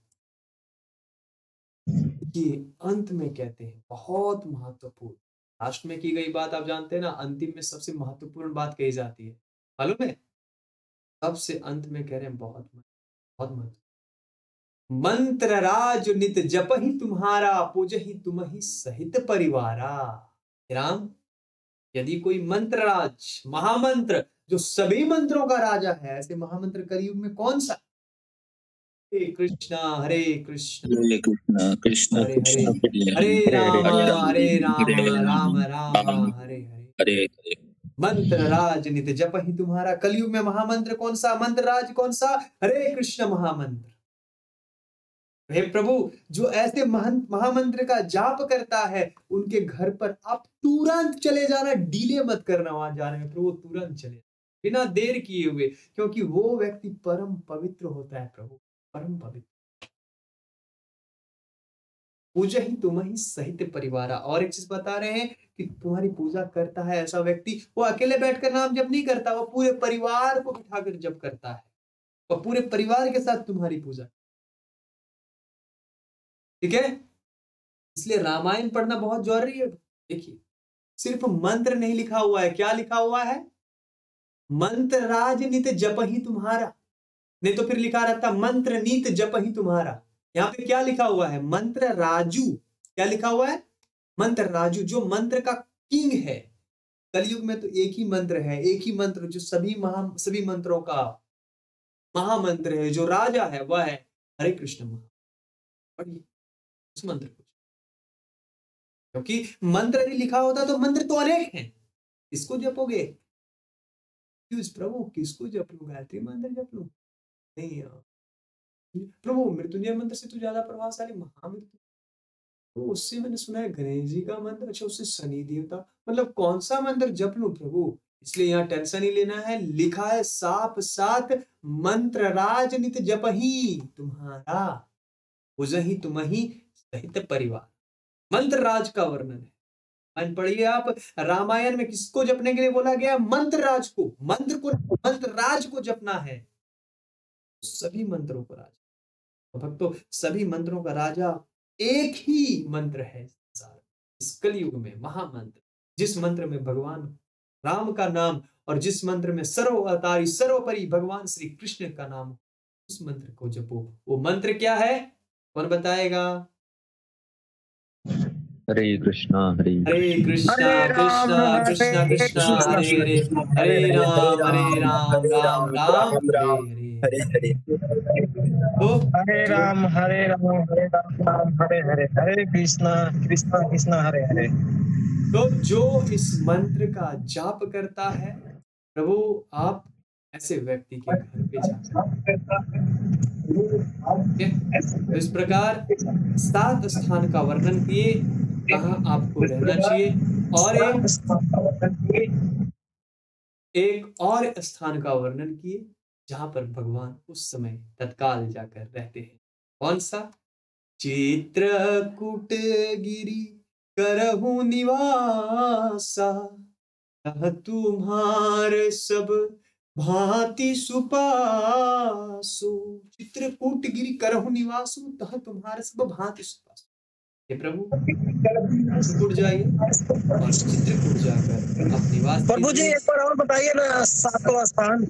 कि अंत में कहते हैं बहुत महत्वपूर्ण, लास्ट में की गई बात आप जानते हैं ना, अंतिम में सबसे महत्वपूर्ण बात कही जाती है, मालूम है? सबसे अंत में कह रहे हैं बहुत बहुत महत्व, मंत्र राज नित जप ही तुम्हारा, पूज ही तुम ही सहित परिवारा। राम, यदि कोई मंत्र राज, महामंत्र जो सभी मंत्रों का राजा है, ऐसे महामंत्र कलयुग में कौन सा? हरे कृष्णा हरे कृष्णा हरे कृष्णा कृष्ण हरे हरे, कृष्ण हरे हरे राम हरे हरे राम हरे राम राम राम राम हरे हरे। हरे हरे। मंत्र राज नित जप ही तुम्हारा। कलयुग में महामंत्र कौन सा? मंत्र राज कौन सा? हरे कृष्ण महामंत्र। हे प्रभु, जो ऐसे महंत महामंत्र का जाप करता है, उनके घर पर आप तुरंत चले जाना, डीले मत करना वहां जाने में प्रभु, तुरंत चले बिना देर किए हुए, क्योंकि वो व्यक्ति परम पवित्र होता है प्रभु, परम पवित्र। पूजा ही तुम ही सहित परिवार। और एक चीज बता रहे हैं कि तुम्हारी पूजा करता है ऐसा व्यक्ति, वो अकेले बैठकर नाम जप नहीं करता, वो पूरे परिवार को बिठाकर जप करता है, वो पूरे परिवार के साथ तुम्हारी पूजा। ठीक है, इसलिए रामायण पढ़ना बहुत जरूरी है। देखिए, सिर्फ मंत्र नहीं लिखा हुआ है, क्या लिखा हुआ है? मंत्र राज नित जप ही तुम्हारा। नहीं तो फिर लिखा रहता मंत्र नीत जप ही तुम्हारा। यहाँ पे क्या लिखा हुआ है? मंत्र राजू। क्या लिखा हुआ है? मंत्र राजू, जो मंत्र का किंग है। कलयुग में तो एक ही मंत्र है, एक ही मंत्र जो सभी महा सभी मंत्रों का महामंत्र है, जो राजा है वह है हरे कृष्ण महा। पढ़िए उस मंत्र को, क्योंकि मंत्र यदि लिखा होता तो मंत्र तो अनेक हैं, किसको जपोगे? क्यों प्रभु, किसको जप लूं? गायत्री मंत्र जप लूं? नहीं यार प्रभु, मृत्युंजय मंत्र से तो ज्यादा प्रभावशाली महामृत्यु, तो उससे मैंने सुना है गणेश जी का मंत्र, अच्छा उससे शनि देवता, मतलब कौन सा मंत्र जप लूं प्रभु? इसलिए यहाँ टेंशन ही लेना है, लिखा है साफ साथ, मंत्र राज नित जप ही तुम्हारा, उजही तुम्ही सहित परिवार। मंत्र राज का वर्णन है। मन पढ़िए आप, रामायण में किसको जपने के लिए बोला गया? मंत्र राज को। मंत्र को, मंत्र राज को जपना है, सभी मंत्रों को राज। तो भक्तों, सभी मंत्रों का राजा एक ही मंत्र है इस कलयुग में, महामंत्र, जिस मंत्र में भगवान राम का नाम और जिस मंत्र में सर्वअवतारी सर्वोपरि भगवान श्री कृष्ण का नाम, उस मंत्र को जपो। वो मंत्र क्या है? कौन बताएगा? हरे कृष्णा हरे हरे कृष्णा हरे राम कृष्णा हरे कृष्णा कृष्णा कृष्ण हरे हरे, हरे राम हरे राम राम राम हरे हरे। हरे हरे। तो हरे जो राम हरे राम हरे राम राम हरे हरे, हरे कृष्णा कृष्णा कृष्णा हरे हरे। तो जो इस मंत्र का जाप करता है प्रभु, आप ऐसे व्यक्ति के घर पे जाते हैं। तो इस प्रकार सात स्थान का वर्णन किए, कहाँ आपको रहना चाहिए, और एक एक और स्थान का वर्णन किए जहां पर भगवान उस समय तत्काल जाकर रहते हैं। कौन सा? चित्रकूट गिरी करहु निवासा, तह तुम्हारे सब भांति सुपासु। चित्रकूट गिरी करहु निवासु, तह तुम्हारे सब भांति सुपासु। हे प्रभु, चित्रकूट जाइए और चित्रकूट जाकर आप निवास प्रभु जी कीजिए। एक बार और बताइए ना, सातवां स्थान।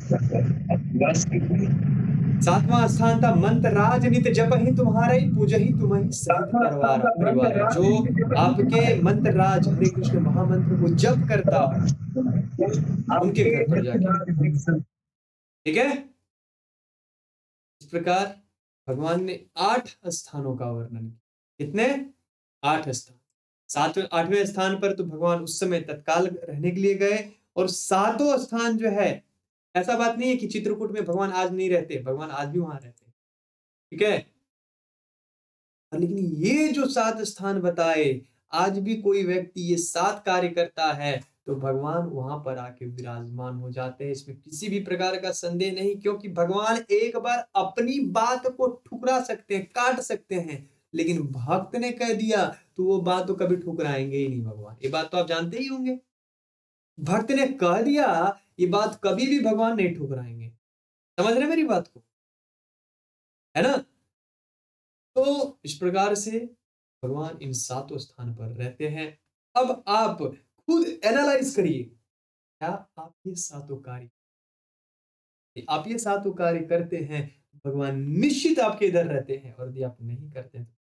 सातवां स्थान था मंत्र राज नित जप ही तुम्हारा ही, पूजा ही तुम्ही सहित परिवार परिवार। जो आपके मंत्र राज हरे कृष्ण महामंत्र को जप करता हो, उनके घर पर जाके। ठीक है, इस प्रकार भगवान ने आठ स्थानों का वर्णन किया। कितने? आठ स्थान। सातवें आठवें स्थान पर तो भगवान उस समय तत्काल रहने के लिए गए, और सातों स्थान जो है, ऐसा बात नहीं है कि चित्रकूट में भगवान आज नहीं रहते, भगवान आज भी वहां रहते हैं। ठीक है, लेकिन ये जो सात स्थान बताए, आज भी कोई व्यक्ति ये सात कार्य करता है तो भगवान वहां पर आके विराजमान हो जाते हैं, इसमें किसी भी प्रकार का संदेह नहीं। क्योंकि भगवान एक बार अपनी बात को ठुकरा सकते हैं, काट सकते हैं, लेकिन भक्त ने कह दिया तो वो बात तो कभी ठुकराएंगे ही नहीं भगवान। ये बात तो आप जानते ही होंगे, भक्त ने कह दिया, ये बात कभी भी भगवान नहीं ठुकराएंगे। समझ रहे मेरी बात को, है ना? तो इस प्रकार से भगवान इन सातों स्थान पर रहते हैं। अब आप खुद एनालाइज करिए, क्या आप ये सातों कार्य आप ये सातों कार्य करते हैं, भगवान निश्चित आपके इधर रहते हैं, और यदि आप नहीं करते हैं,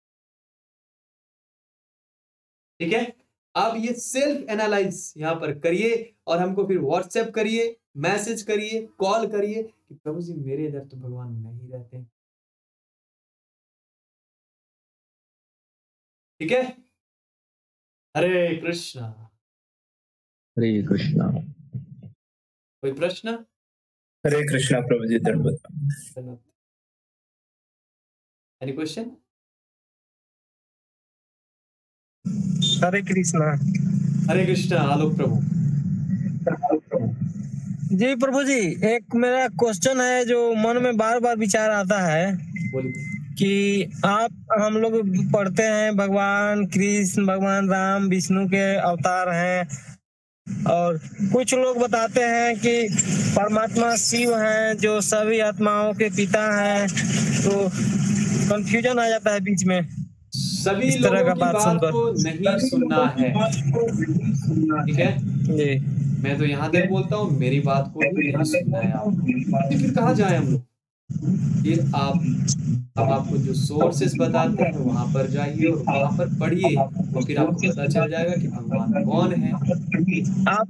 ठीक है, आप ये सेल्फ एनालाइज यहां पर करिए और हमको फिर व्हाट्सएप करिए। मैसेज करिए, कॉल करिए कि प्रभु जी मेरे इधर तो भगवान नहीं रहते हैं। ठीक है, हरे कृष्णा। हरे कृष्णा। कोई प्रश्न? हरे कृष्णा प्रभु जी, दंडवत। Any question? हरे कृष्णा। हरे कृष्णा। आलोक प्रभु। जी प्रभु जी, एक मेरा क्वेश्चन है जो मन में बार बार विचार आता है बोलिए। कि आप हम लोग पढ़ते हैं भगवान कृष्ण, भगवान राम, विष्णु के अवतार हैं, और कुछ लोग बताते हैं कि परमात्मा शिव हैं जो सभी आत्माओं के पिता हैं, तो कंफ्यूजन आ जाता है बीच में सभी इस तरह लोगों का की बात बात सुनकर। को नहीं सुनना है, ठीक है? जी मैं तो यहाँ तक बोलता हूँ, मेरी बात को भी नहीं सुनना है आपको। फिर कहाँ जाए हम लोग? फिर आप अब आपको जो सोर्सेस बताते हैं वहां पर जाइए और वहां पर पढ़िए, और फिर आपको पता चल जाएगा कि भगवान कौन है। आप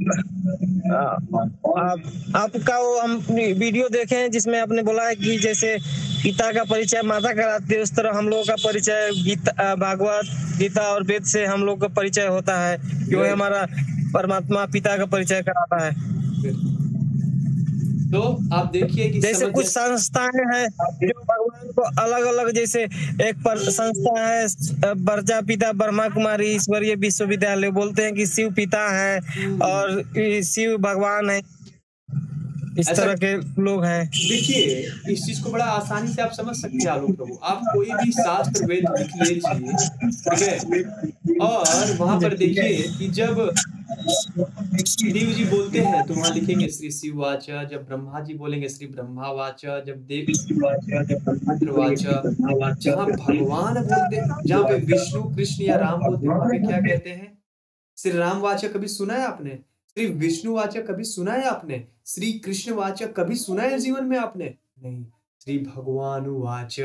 आप आपका वो हम वीडियो देखे हैं जिसमें आपने बोला है कि जैसे पिता का परिचय माता कराती है, उस तरह हम लोगों का परिचय गीता, भागवत गीता और वेद से हम लोग का परिचय होता है, कि वो हमारा परमात्मा पिता का परिचय कराता है। तो आप देखिए कि जैसे कुछ संस्थाएं हैं जो भगवान को अलग अलग, जैसे एक पर संस्था है प्रजा पिता ब्रह्मा कुमारी ईश्वरीय विश्वविद्यालय, बोलते हैं कि शिव पिता है और शिव भगवान है, इस तरह के लोग हैं। देखिए, इस चीज को बड़ा आसानी से आप समझ सकते हैं आलोक प्रभु। आप कोई भी शास्त्र वेद लिख लीजिए, ठीक है, और वहां पर देखिए कि जब शिव जी बोलते हैं तो वहां लिखेंगे श्री शिव वाच, जब ब्रह्मा जी बोलेंगे श्री ब्रह्मा वाच, जब देव वाच, जहाँ भगवान बोलते हैं, जहाँ पे विष्णु कृष्ण या राम बोलते हैं, वहां पे क्या कहते हैं? श्री राम वाचक कभी सुना है आपने? श्री विष्णु वाचक कभी सुना है आपने? श्री कृष्ण वाचक कभी सुना है जीवन में आपने? नहीं। श्री भगवान वाच।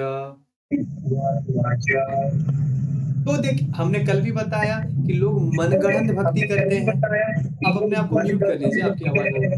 तो देख, हमने कल भी बताया कि लोग मनगढ़ंत भक्ति करते हैं। आप अपने आप को म्यूट कर लीजिए, आपकी आवाज आ रही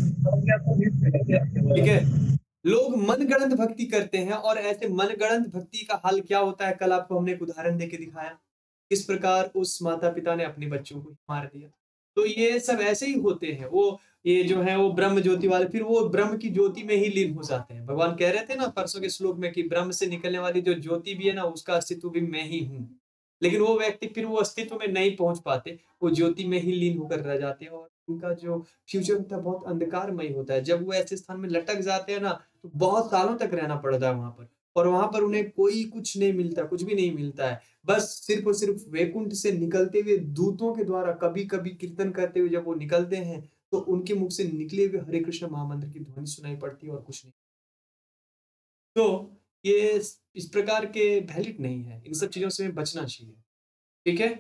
है, ठीक है? लोग मनगढ़ंत भक्ति करते हैं, और ऐसे मनगढ़ंत भक्ति का हल क्या होता है? कल आपको हमने एक उदाहरण देके दिखाया किस प्रकार उस माता पिता ने अपने बच्चों को मार दिया। तो ये सब ऐसे ही होते हैं। वो ये जो है वो ब्रह्म ज्योति वाले, फिर वो ब्रह्म की ज्योति में ही लीन हो जाते हैं। भगवान कह रहे थे ना परसों के श्लोक में कि ब्रह्म से निकलने वाली जो ज्योति भी है ना, उसका अस्तित्व भी मैं ही हूँ। लेकिन वो व्यक्ति फिर वो अस्तित्व में नहीं पहुंच पाते, वो ज्योति में ही लीन होकर रह जाते हैं, और उनका जो फ्यूचर होता है बहुत अंधकारमय होता है। जब वो ऐसे स्थान में लटक जाते हैं ना, तो बहुत सालों तक रहना पड़ता है वहां पर, और वहां पर उन्हें कोई कुछ नहीं मिलता, कुछ भी नहीं मिलता है। बस सिर्फ और सिर्फ वैकुंठ से निकलते हुए दूतों के द्वारा कभी कभी कीर्तन करते हुए जब वो निकलते हैं, तो उनके मुख से निकले हुए हरे कृष्ण महामंत्र की ध्वनि सुनाई पड़ती है, और कुछ नहीं। तो ये इस प्रकार के वैलिड नहीं है, इन सब चीजों से बचना चाहिए, ठीक है?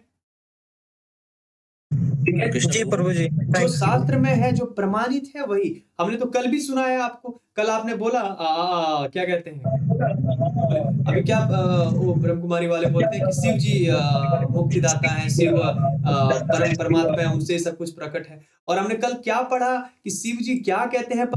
जी प्रभु जी, जो शास्त्र में है, जो प्रमाणित है, वही हमने तो कल भी सुना है आपको। कल आपने बोला आ, आ, क्या कहते हैं अभी क्या आ, वो ब्रह्म कुमारी वाले बोलते हैं कि शिव जी मुक्तिदाता हैं, शिव आ, परम परमात्मा है, उनसे सब कुछ प्रकट है। और हमने कल क्या पढ़ा कि शिव जी क्या कहते हैं?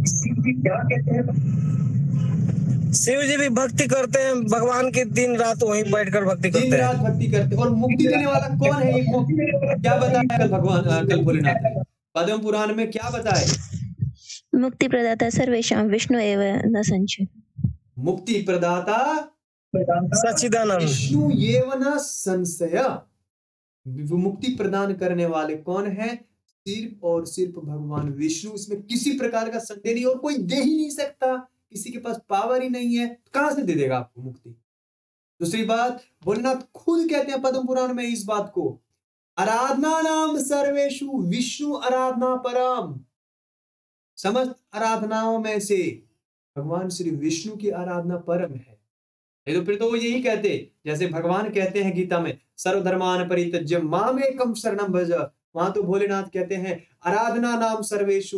शिव जी भी भक्ति करते हैं भगवान की, दिन रात वहीं बैठकर भक्ति करते हैं, दिन रात भक्ति करते हैं। और मुक्ति देने वाला कौन है? ये कौन? क्या बताया कल भगवान, कल भोलेनाथ ने पद्म पुराण में क्या बताए? मुक्ति प्रदाता सर्वेशां विष्णु एव न संशय। मुक्ति प्रदाता सच्चिदानंद विष्णु एव न संशय। मुक्ति प्रदान करने वाले कौन है? सिर्फ और सिर्फ भगवान विष्णु। इसमें किसी प्रकार का संदेह नहीं, और कोई दे ही नहीं सकता। किसी के पास पावर ही नहीं है, कहां से दे देगा आपको मुक्ति? दूसरी बात, भोलेनाथ खुद कहते हैं पद्म पुराण में इस बात को, आराधना नाम सर्वेषु विष्णु आराधना परम। समस्त आराधनाओं में से भगवान श्री विष्णु की आराधना परम है। तो फिर तो वो यही कहते, जैसे भगवान कहते हैं गीता में सर्वधर्मान परित्यज्य मामेकं शरणं भज, वहां तो भोलेनाथ कहते हैं आराधना नाम सर्वेषु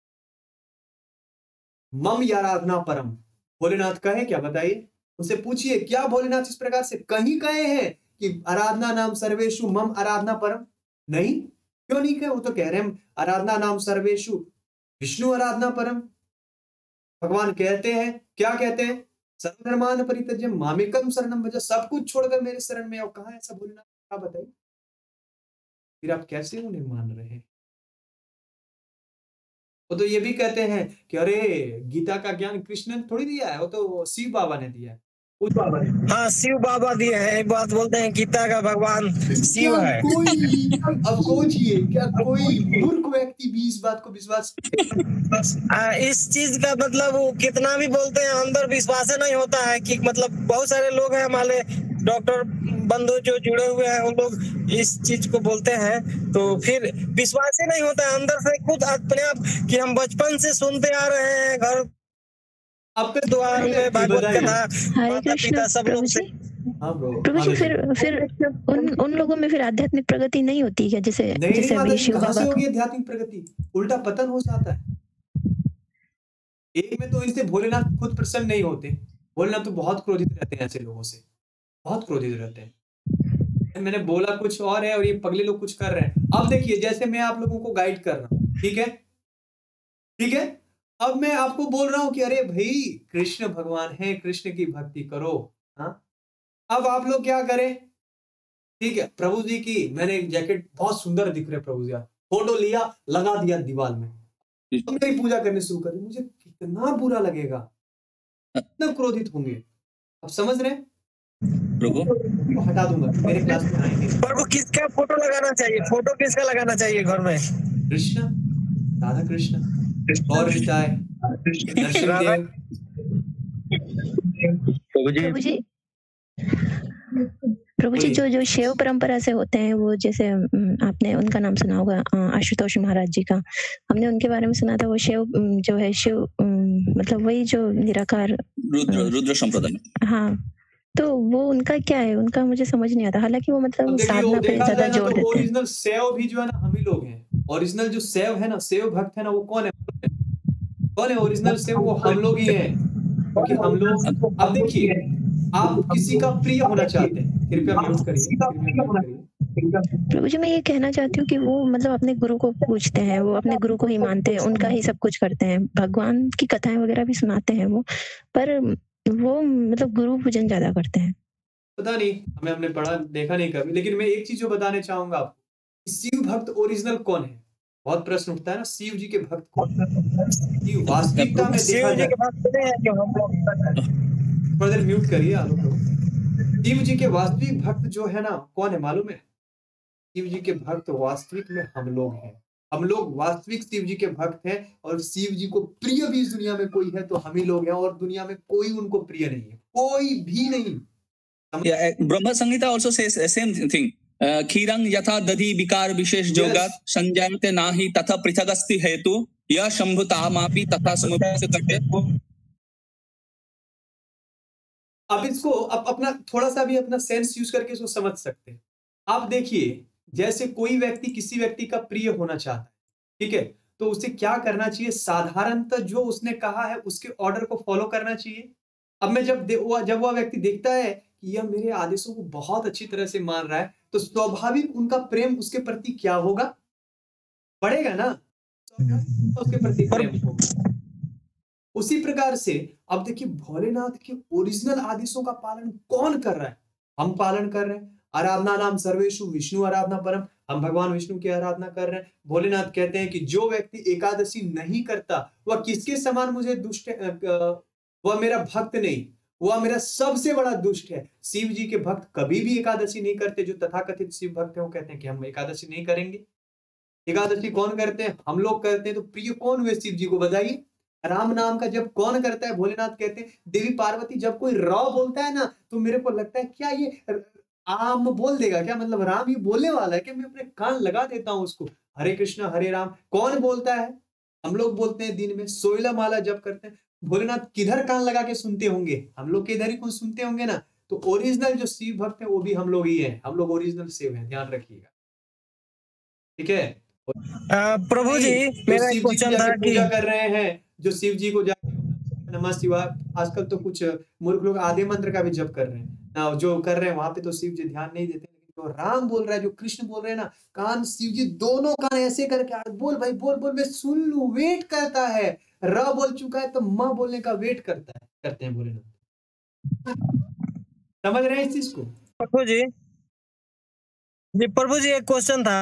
मम आराधना परम। भोलेनाथ कहे क्या? बताइए, उनसे पूछिए क्या भोलेनाथ इस प्रकार से कहीं कहे हैं कि आराधना नाम सर्वेषु मम आराधना परम? नहीं, क्यों नहीं कहे? वो तो कह रहे हैं आराधना नाम सर्वेषु विष्णु आराधना परम। भगवान कहते हैं, क्या कहते हैं? सर्वधर्मान परित्यज्य मामेकम शरणम भज, सब कुछ छोड़कर मेरे शरण में आओ। कहाँ ऐसा बोलना, क्या बताइए? फिर आप कैसे उन्हें मान रहे हैं? वो तो ये भी कहते हैं कि अरे गीता का ज्ञान कृष्ण ने थोड़ी दिया है, वो तो शिव बाबा ने दिया है। उस बाबा ने, हाँ शिव बाबा दिए हैं। एक बात बोलते हैं गीता का भगवान शिव क्या है। कोई, अब सोचिए, क्या कोई मूर्ख व्यक्ति भी इस बात को विश्वास आ, इस चीज का मतलब वो कितना भी बोलते हैं अंदर विश्वास नहीं होता है कि मतलब बहुत सारे लोग हैं हमारे डॉक्टर बंधु जो जुड़े हुए हैं, उन लोग इस चीज को बोलते हैं तो फिर विश्वास ही नहीं होता है अंदर से खुद अपने आप कि हम बचपन से सुनते आ रहे हैं, घर आपके द्वार में भागवत कथा, हरे माता कृष्ण पिता सब प्रभु लोग से। जी। हाँ ब्रो, प्रभु जी हाँ फिर फिर उन उन लोगों में फिर आध्यात्मिक प्रगति नहीं होती है जैसे नहीं जैसे नहीं माता अभी जी, शिव कहाँ से बाबा होगी का? आध्यात्मिक प्रगति? उल्टा पतन हो जाता है। एक में तो इनसे भोलेनाथ खुद प्रसन्न नहीं होते। भोलेनाथ तो बहुत क्रोधित रहते हैं ऐसे लोगों से, बहुत क्रोधित रहते हैं। मैंने बोला कुछ और है और ये पगले लोग कुछ कर रहे हैं। अब देखिए, जैसे मैं आप लोगों को गाइड कर रहा हूँ, ठीक है ठीक है, अब मैं आपको बोल रहा हूँ कि अरे भाई कृष्ण भगवान है, कृष्ण की भक्ति करो। हाँ, अब आप लोग क्या करें? ठीक है, प्रभु जी की मैंने एक जैकेट बहुत सुंदर दिख रहे प्रभु जी, फोटो लिया, लगा दिया दीवार में, अब मेरी पूजा करने शुरू कर दी। मुझे कितना बुरा लगेगा, कितना क्रोधित होंगे। अब समझ रहे हैं? प्रभु वो हटा दूंगा, मेरे क्लास में आएंगे। पर वो किसका फोटो लगाना चाहिए? फोटो किसका लगाना चाहिए घर में? कृष्ण, राधा कृष्ण, गौर निताय, नरसिंहदेव। प्रभु जी प्रभु जी प्रभु जी बोलिए। जो जो शिव परंपरा से होते हैं वो जैसे अम, आपने उनका नाम सुना होगा अ, आशुतोष महाराज जी का। हमने उनके बारे में सुना था। वो शिव अम, जो है शिव अम, मतलब वही जो निराकार रुद्र अ, रुद्र संप्रदाय। हाँ, तो वो उनका क्या है? उनका मुझे समझ नहीं आता। हालांकि वो अब मतलब देखिए, वो साधना पे देखा ज्यादा जाए ना जोर तो देते हैं। ओरिजिनल सेव भी जो है ना हम ही लोग हैं। ओरिजिनल जो सेव है ना, सेव भक्त है ना, वो कौन है? कौन है ओरिजिनल सेव? वो हम लोग ही हैं, क्योंकि हम लोग, अब देखिए, आप किसी का प्रिय होना चाहते हैं, कृपया म्यूट करिए, कृपया म्यूट करिए। प्रभु जी मैं ये कहना चाहती हूँ कि वो मतलब अपने गुरु को पूजते हैं, वो अपने गुरु को ही मानते हैं, उनका ही सब कुछ करते हैं, भगवान की कथाएं वगैरह भी सुनाते हैं वो, पर वो मतलब गुरु पूजन ज्यादा करते हैं। पता नहीं, हमें हमने पढ़ा देखा नहीं कभी, लेकिन मैं एक चीज जो बताने चाहूंगा आपको, शिव भक्त ओरिजिनल कौन है? बहुत प्रश्न उठता है ना, शिव जी के भक्त कौन है? शिव वास्तविकता में देखा शिव जी जाए, के पास सुने हैं जो हम लोग थोड़ा देर म्यूट करिए आलोक प्रभु। शिव जी के वास्तविक भक्त जो है ना, कौन है मालूम है? शिव जी के भक्त वास्तविक में हम लोग हैं। हम लोग वास्तविक शिव जी के भक्त हैं, और शिव जी को प्रिय भी इस दुनिया में कोई है तो हम ही लोग हैं, और दुनिया में कोई उनको प्रिय नहीं है, कोई भी नहीं। Yeah, Brahma Samhita also says the same thing. Uh, Khirang yatha dadhi vikar vishesh jogat Yes. sanjayate nahi tatha prithagasti hetu ya shambhuta mapi tatha samudase kate. अब इसको अब अपना थोड़ा सा भी अपना सेंस यूज करके इसको समझ सकते हैं। आप देखिए, जैसे कोई व्यक्ति किसी व्यक्ति का प्रिय होना चाहता है, ठीक है, तो उसे क्या करना चाहिए? साधारणतः जो उसने कहा है उसके ऑर्डर को फॉलो करना चाहिए। अब मैं जब दे, वो, जब वह व्यक्ति देखता है कि यह मेरे आदेशों को बहुत अच्छी तरह से मान रहा है, तो स्वाभाविक उनका प्रेम उसके प्रति क्या होगा? बढ़ेगा ना, स्वाभाविक उसके प्रति प्रेम होगा। उसी प्रकार से अब देखिए, भोलेनाथ के ओरिजिनल आदेशों का पालन कौन कर रहा है? हम पालन कर रहे हैं। आराधना नाम सर्वेषु विष्णु आराधना परम, हम भगवान विष्णु की आराधना कर रहे हैं। भोलेनाथ कहते हैं कि जो व्यक्ति एकादशी नहीं करता वह किसके समान मुझे दुष्ट है, वह मेरा भक्त नहीं, वह मेरा सबसे बड़ा दुष्ट है। शिव जी के भक्त कभी भी एकादशी नहीं करते। जो तथाकथित शिव भक्त है वो कहते हैं कि हम एकादशी नहीं करेंगे। एकादशी कौन करते हैं? हम लोग करते हैं। तो प्रिय कौन हुए शिव जी को? बताइए। राम नाम का जब कौन करता है? भोलेनाथ कहते हैं। देवी पार्वती जब कोई र बोलता है ना, तो मेरे को लगता है क्या ये आम बोल देगा क्या? मतलब राम ये बोलने वाला है क्या? मैं अपने कान लगा देता हूं उसको। हरे कृष्णा हरे राम कौन बोलता है? हम लोग बोलते हैं दिन में सोलह माला जब करते हैं। भोलेनाथ किधर कान लगा के सुनते होंगे? हम लोग के इधर ही कुछ सुनते होंगे ना। तो ओरिजिनल जो शिव भक्त है वो भी हम लोग ही है। हम लोग ओरिजिनल शिव है, ध्यान रखिएगा, ठीक है। आ, प्रभु जी जो मेरा एक शिव जी की क्वेश्चन था जाके कि पूजा कर रहे हैं, जो शिव जी को जाके नमः शिवाय, आजकल तो कुछ मूर्ख लोग आधे मंत्र का भी जप कर रहे हैं ना, जो कर रहे हैं वहां पे तो शिव जी ध्यान नहीं देते, लेकिन जो राम बोल रहा है, जो कृष्ण बोल रहे हैं ना, कान शिव जी दोनों कान ऐसे करके आ- बोल भाई बोल बोल, मैं सुन लूं, वेट करता है। र बोल चुका है तो माँ बोलने का वेट करता है, करते हैं भोलेनाथ। समझ रहे हैं इस चीज को? प्रभु जी जी प्रभु जी, एक क्वेश्चन था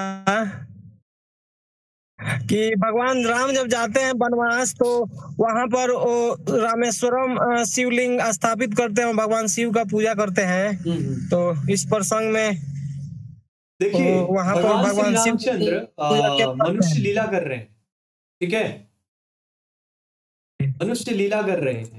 कि भगवान राम जब जाते हैं वनवास तो वहां पर वो रामेश्वरम अ, शिवलिंग स्थापित करते हैं, भगवान शिव का पूजा करते हैं। हम्म हम्म। तो इस प्रसंग में देखिए, वो वहां पर भगवान श्री भगवान शिव की रामचंद्र पूजा क्या अ, करते मनुष्य हैं? लीला कर रहे हैं, ठीक है, मनुष्य लीला कर रहे हैं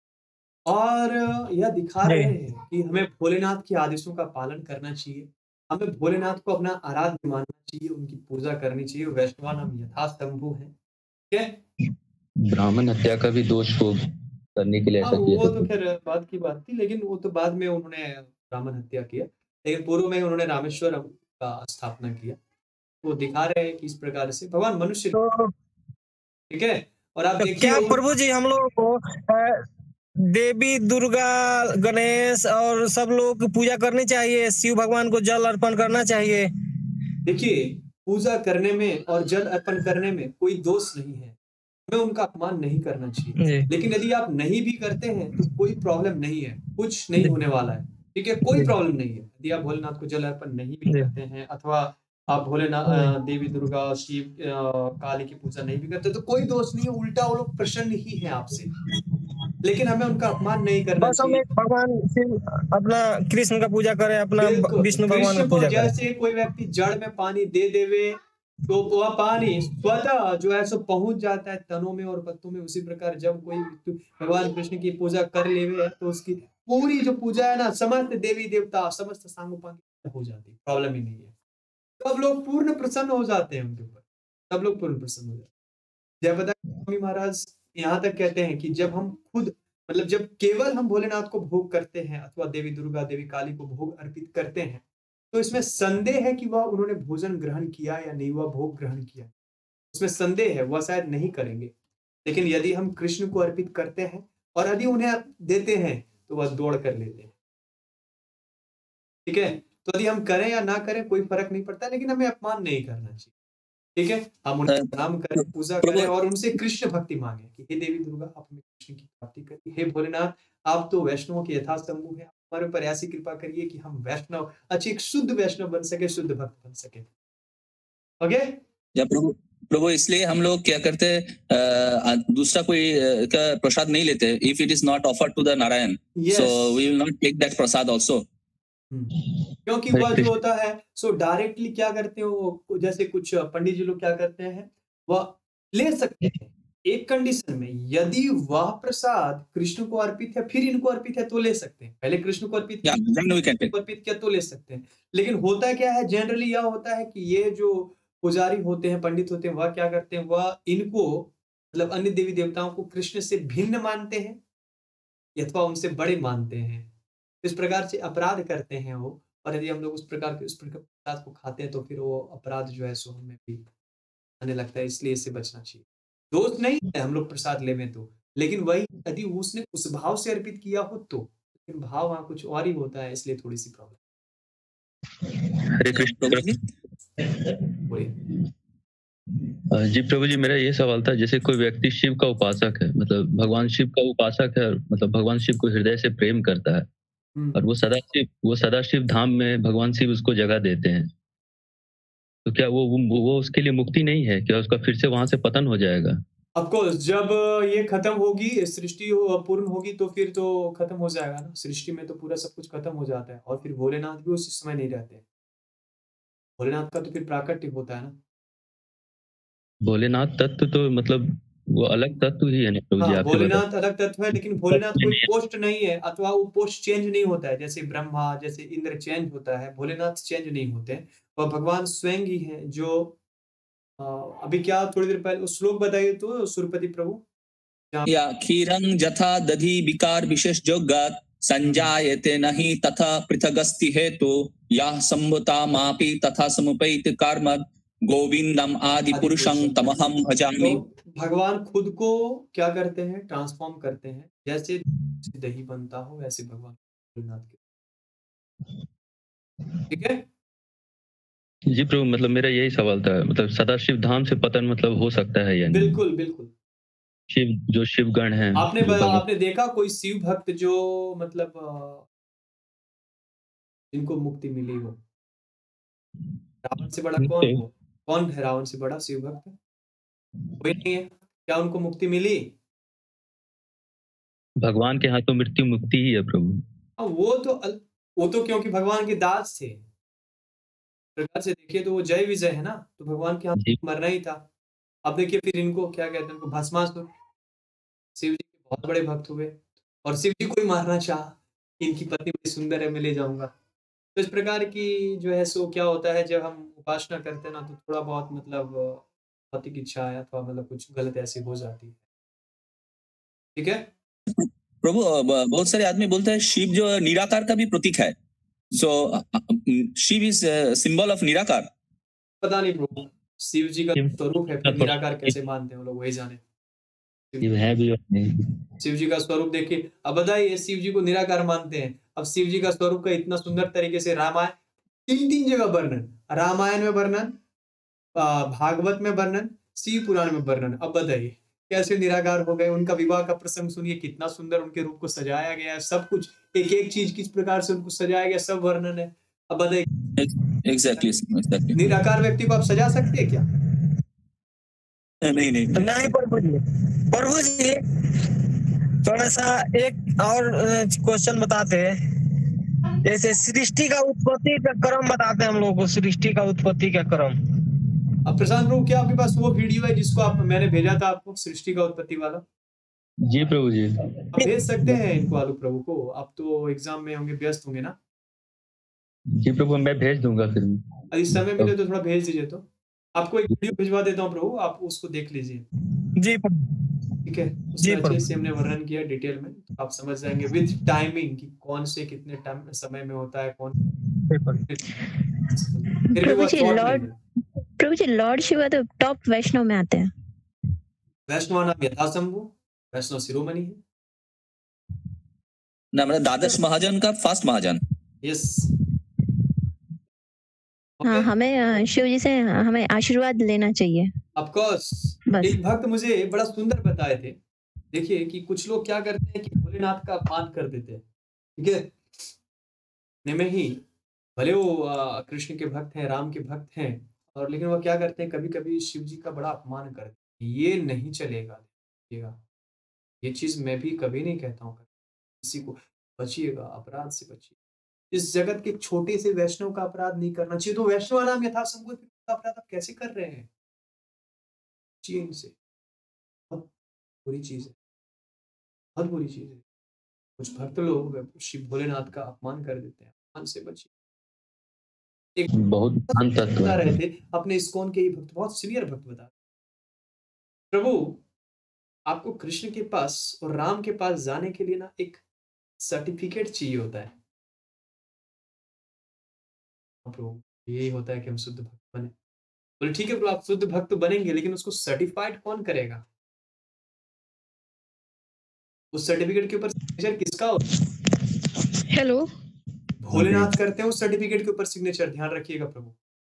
और यह दिखा जी रहे हैं कि हमें भोलेनाथ के आदेशों का पालन करना चाहिए, हमें भोलेनाथ को अपना आराध्य मानना चाहिए, उनकी पूजा करनी चाहिए। वैष्णवान हम यथास्तंभु हैं, ठीक है। ब्राह्मण हत्या का भी दोष को करने के लिए हाँ, ऐसा किया वो था। तो खैर बाद की बात थी, लेकिन वो तो बाद में उन्होंने ब्राह्मण हत्या किया, लेकिन पूर्व में उन्होंने रामेश्वरम का स्थापना किया। वो दिखा रहे हैं कि इस प्रकार से भगवान मनुष्य, तो, ठीक है। और आप तो देखिए क्या उन- प्रभु जी हम लोग को अ, देवी दुर्गा गणेश और सब लोग की पूजा करनी चाहिए, शिव भगवान को जल अर्पण करना चाहिए? देखिए, पूजा करने में और जल अर्पण करने में कोई दोष नहीं है, हमें उनका अपमान नहीं करना चाहिए। जी लेकिन यदि आप नहीं भी करते हैं तो कोई प्रॉब्लम नहीं है, कुछ नहीं जी होने वाला है, ठीक है, कोई जी प्रॉब्लम नहीं है। यदि आप भोलेनाथ को जल अर्पण नहीं भी जी करते हैं अथवा आप भोलेनाथ जी अ, देवी दुर्गा शिव अ, काली की पूजा नहीं भी करते तो कोई दोष नहीं है, उल्टा वो लोग प्रसन्न ही है आपसे, लेकिन हमें उनका अपमान नहीं करना बस हम चाहिए। एक भगवान शिव अपना कृष्ण का पूजा करें, अपना बिल्कुल, विष्णु भगवान का कृष्ण को पूजा करें। जैसे कोई व्यक्ति जड़ में पानी दे देवे तो वह पानी स्वतः जो है सो पहुंच जाता है तनों में और पत्तों में, उसी प्रकार जब कोई व्यक्ति भगवान कृष्ण की पूजा कर लेवे तो उसकी पूरी जो पूजा है ना, समस्त देवी देवता समस्त सांगोपांग हो जाती है, प्रॉब्लम ही नहीं है। सब लोग पूर्ण प्रसन्न हो जाते हैं उनके ऊपर, सब लोग पूर्ण प्रसन्न हो जाते हैं। जयप्रदा स्वामी महाराज यहाँ तक कहते हैं कि जब हम खुद मतलब जब केवल हम भोलेनाथ को भोग करते हैं अथवा देवी दुर्गा देवी काली को भोग अर्पित करते हैं तो इसमें संदेह है कि वह उन्होंने भोजन ग्रहण किया या नहीं, वह भोग ग्रहण किया, उसमें संदेह है, वह शायद नहीं करेंगे। लेकिन यदि हम कृष्ण को अर्पित करते हैं और यदि उन्हें देते हैं तो वह दौड़ कर लेते हैं, ठीक है। तो यदि हम करें या ना करें कोई फर्क नहीं पड़ता, लेकिन हमें अपमान नहीं करना चाहिए, ठीक है। हम उनका प्रणाम करें, पूजा प्रभु करें और उनसे कृष्ण भक्ति मांगे कि हे देवी दुर्गा आप हमें कृष्ण की प्राप्ति करिए, हे भोलेनाथ आप तो वैष्णवों के यथास्तंभु हैं, हमारे ऊपर ऐसी कृपा करिए कि हम वैष्णव अच्छी एक शुद्ध वैष्णव बन सके, शुद्ध भक्त बन सके। ओके, या प्रभु प्रभु इसलिए हम लोग क्या करते हैं, अ, दूसरा कोई अ, का प्रसाद नहीं लेते, if it is not offered to the Narayan, Yes. So we will not take that prasad also. क्योंकि हरे वह जो कृष्ण। होता है सो डायरेक्टली क्या करते हैं वो, जैसे कुछ पंडित जी लोग क्या करते हैं वह ले सकते हैं एक कंडीशन में, यदि वह प्रसाद कृष्ण को अर्पित है फिर इनको अर्पित है तो ले सकते हैं, पहले कृष्ण को अर्पित या किया देन वी कैन टेक। को अर्पित किया तो ले सकते हैं। लेकिन होता क्या है, जनरली यह होता है कि ये जो पुजारी होते हैं पंडित होते हैं वह क्या करते हैं, वह इनको मतलब अन्य देवी देवताओं को कृष्ण से भिन्न मानते हैं अथवा उनसे बड़े मानते हैं, इस प्रकार से अपराध करते हैं वो। और यदि हम लोग उस प्रकार के उस प्रकार प्रसाद को खाते हैं तो फिर वो अपराध जो है सो हमें भी आने लगता है, इसलिए इससे बचना चाहिए। दोष नहीं है हम लोग प्रसाद लेवें तो, लेकिन वही यदि उसने उस भाव से अर्पित किया हो तो, लेकिन भाव वहाँ कुछ और ही होता है, इसलिए थोड़ी सी प्रॉब्लम। हरे कृष्ण प्रभु जी बोलिए। अ, जी प्रभु जी, मेरा ये सवाल था, जैसे कोई व्यक्ति शिव का उपासक है, मतलब भगवान शिव का उपासक है, मतलब भगवान शिव को हृदय से प्रेम करता है हम्म। और वो सदाशिव वो सदाशिव धाम में भगवान शिव उसको जगह देते हैं, तो क्या वो वो, वो उसके लिए मुक्ति नहीं है? क्या उसका फिर से वहां से पतन हो जाएगा? ऑफ कोर्स जब ये खत्म होगी, सृष्टि हो, पूर्ण होगी तो फिर तो खत्म हो जाएगा ना, सृष्टि में तो पूरा सब कुछ खत्म हो जाता है और फिर भोलेनाथ भी उस समय नहीं रहते, भोलेनाथ का तो फिर प्राकट्य होता है ना। भोलेनाथ तत्व तो मतलब वो अलग तत्व ही है ना प्रभु जी, हाँ, आप ही बता। भोलेनाथ अलग तत्व है, लेकिन भोलेनाथ कोई पोस्ट नहीं है अथवा वो पोस्ट चेंज नहीं होता है, जैसे ब्रह्मा जैसे इंद्र चेंज होता है, भोलेनाथ चेंज नहीं होते हैं, वह भगवान स्वयं ही है जो अ, अभी क्या थोड़ी देर पहले उस श्लोक बताइए तो सुरपति प्रभु जहाँ या क्षीरं जथा दधि विकार विशेष जगत संजायते नहीं तथा पृथगस्ति हेतु यह संभुता मापि तथा समुपैति कर्म गोविंदम आदि पुरुषं तमहम तो भजामि। भगवान खुद को क्या करते हैं, ट्रांसफॉर्म करते हैं, जैसे दही बनता हो वैसे भगवान भोलेनाथ के, ठीक है। जी प्रभु, मतलब मेरा यही सवाल था, मतलब सदाशिव धाम से पतन मतलब हो सकता है या नहीं? बिल्कुल बिल्कुल। शिव जो शिवगण हैं, आपने जो ब- भगवान आपने देखा कोई शिव भक्त जो मतलब अ, जिनको मुक्ति मिली हो? रावण से बड़ा कौन हो? कौन है रावण से बड़ा शिव भक्त? कोई नहीं है। क्या उनको मुक्ति मिली? भगवान के हाथों मृत्यु मुक्ति ही है प्रभु। हाँ, वो तो अल- वो तो क्योंकि भगवान के दास थे। प्रकार से देखिए तो वो जय विजय है ना, तो भगवान के हाथ जी मरना ही था। अब देखिए फिर इनको क्या कहते हैं, इनको भस्मासुर। शिव जी के बहुत बड़े भक्त हुए और शिव जी को ही मारना चाहा। इनकी पत्नी बड़ी सुंदर है, मैं ले जाऊंगा। तो इस प्रकार की जो है सो क्या होता है, जब हम उपासना करते हैं ना, तो थोड़ा बहुत मतलब भौतिक इच्छा है अथवा मतलब कुछ गलत ऐसी हो जाती है। ठीक है। प्रभु अ, ब- बहुत सारे आदमी बोलते हैं शिव जो है, निराकार का भी प्रतीक है। So Shiva is symbol of निराकार। पता नहीं प्रभु, शिव जी का शिव स्वरूप है, का फिर निराकार कैसे मानते हैं वो लोग, वही जाने। शिव है भी और नहीं। शिव जी का स्वरूप देखिए, अब बताइए शिव जी को निराकार मानते हैं, अब शिव जी का स्वरूप का इतना सुंदर तरीके से रामायण, तीन तीन जगह वर्णन, रामायण में वर्णन, आ, भागवत में वर्णन, शिव पुराण में वर्णन। अब बताइए कैसे निराकार हो गए? उनका विवाह का प्रसंग सुनिए, कितना सुंदर उनके रूप को सजाया गया है, सब कुछ एक एक चीज किस प्रकार से उनको सजाया गया, सब वर्णन है। अब बताइए एग्जैक्टली एग्जैक्टली। निराकार व्यक्ति को आप सजा सकते हैं क्या? नहीं नहीं नहीं प्रभु जी। प्रभु जी थोड़ा सा एक और क्वेश्चन बताते हैं, जैसे सृष्टि का उत्पत्ति का क्रम बताते हैं हम लोगों को, सृष्टि का उत्पत्ति का क्रम। अब प्रशांत प्रभु, क्या आपके पास वो वीडियो है जिसको आप मैंने भेजा था आपको, सृष्टि का उत्पत्ति वाला? जी प्रभु जी। आप भेज सकते हैं इनको, आलू प्रभु को। आप तो एग्जाम में होंगे, व्यस्त होंगे ना। जी प्रभु, मैं भेज दूंगा फिर। और इस समय मिले तो थोड़ा भेज दीजिए। तो आपको एक वीडियो भिजवा देता हूँ प्रभु, आप उसको देख लीजिए। जी ठीक है, जी उसमें अच्छे प्रभु। से हमने वर्णन किया डिटेल में, तो आप समझ जाएंगे विद टाइमिंग कि कौन से कितने टाइम समय में होता है, कौन फिर भी प्रभु वो जी शॉर्ट में लॉर्ड है। प्रभु जी लॉर्ड शिवा तो टॉप वैष्णव में आते हैं। वैष्णव नाम यथाशंभु, वैष्णव शिरोमणि है। ना मतलब द्वादश महाजन का फर्स्ट महाजन। यस। हाँ, हमें अ, शिव जी से हमें आशीर्वाद लेना चाहिए ऑफ कोर्स। बस। एक भक्त मुझे बड़ा सुंदर बताए थे, देखिए कि कुछ लोग क्या करते हैं कि भोलेनाथ का अपमान कर देते हैं। ठीक है, इतने में ही भले वो अ, कृष्ण के भक्त हैं, राम के भक्त हैं, और लेकिन वो क्या करते हैं, कभी कभी शिव जी का बड़ा अपमान करते हैं। ये नहीं चलेगा, देखिएगा। ये चीज मैं भी कभी नहीं कहता हूँ किसी को, बचिएगा, अपराध से बचिए। इस जगत के छोटे से वैष्णव का अपराध नहीं करना चाहिए। तो वैष्णव नाम यथासंभव, फिर उसका अपराध आप कैसे कर रहे हैं? बचिए इनसे, बहुत बुरी चीज है, बहुत बुरी चीज है। कुछ भक्त लोग शिव भोलेनाथ का अपमान कर देते हैं, अपमान से बचिए। एक बहुत महान तत्व बता है। रहे थे अपने इस्कॉन के ही भक्त, बहुत सीनियर भक्त बता, प्रभु आपको कृष्ण के पास और राम के पास जाने के लिए ना एक सर्टिफिकेट चाहिए होता है। हाँ प्रभु, यही होता है कि हम शुद्ध भक्त बने। बोले ठीक है प्रभु, आप शुद्ध भक्त बनेंगे, लेकिन उसको सर्टिफाइड कौन करेगा? उस सर्टिफिकेट के ऊपर सिग्नेचर किसका होता है? हेलो। भोलेनाथ करते हैं उस सर्टिफिकेट के ऊपर सिग्नेचर, ध्यान रखिएगा प्रभु।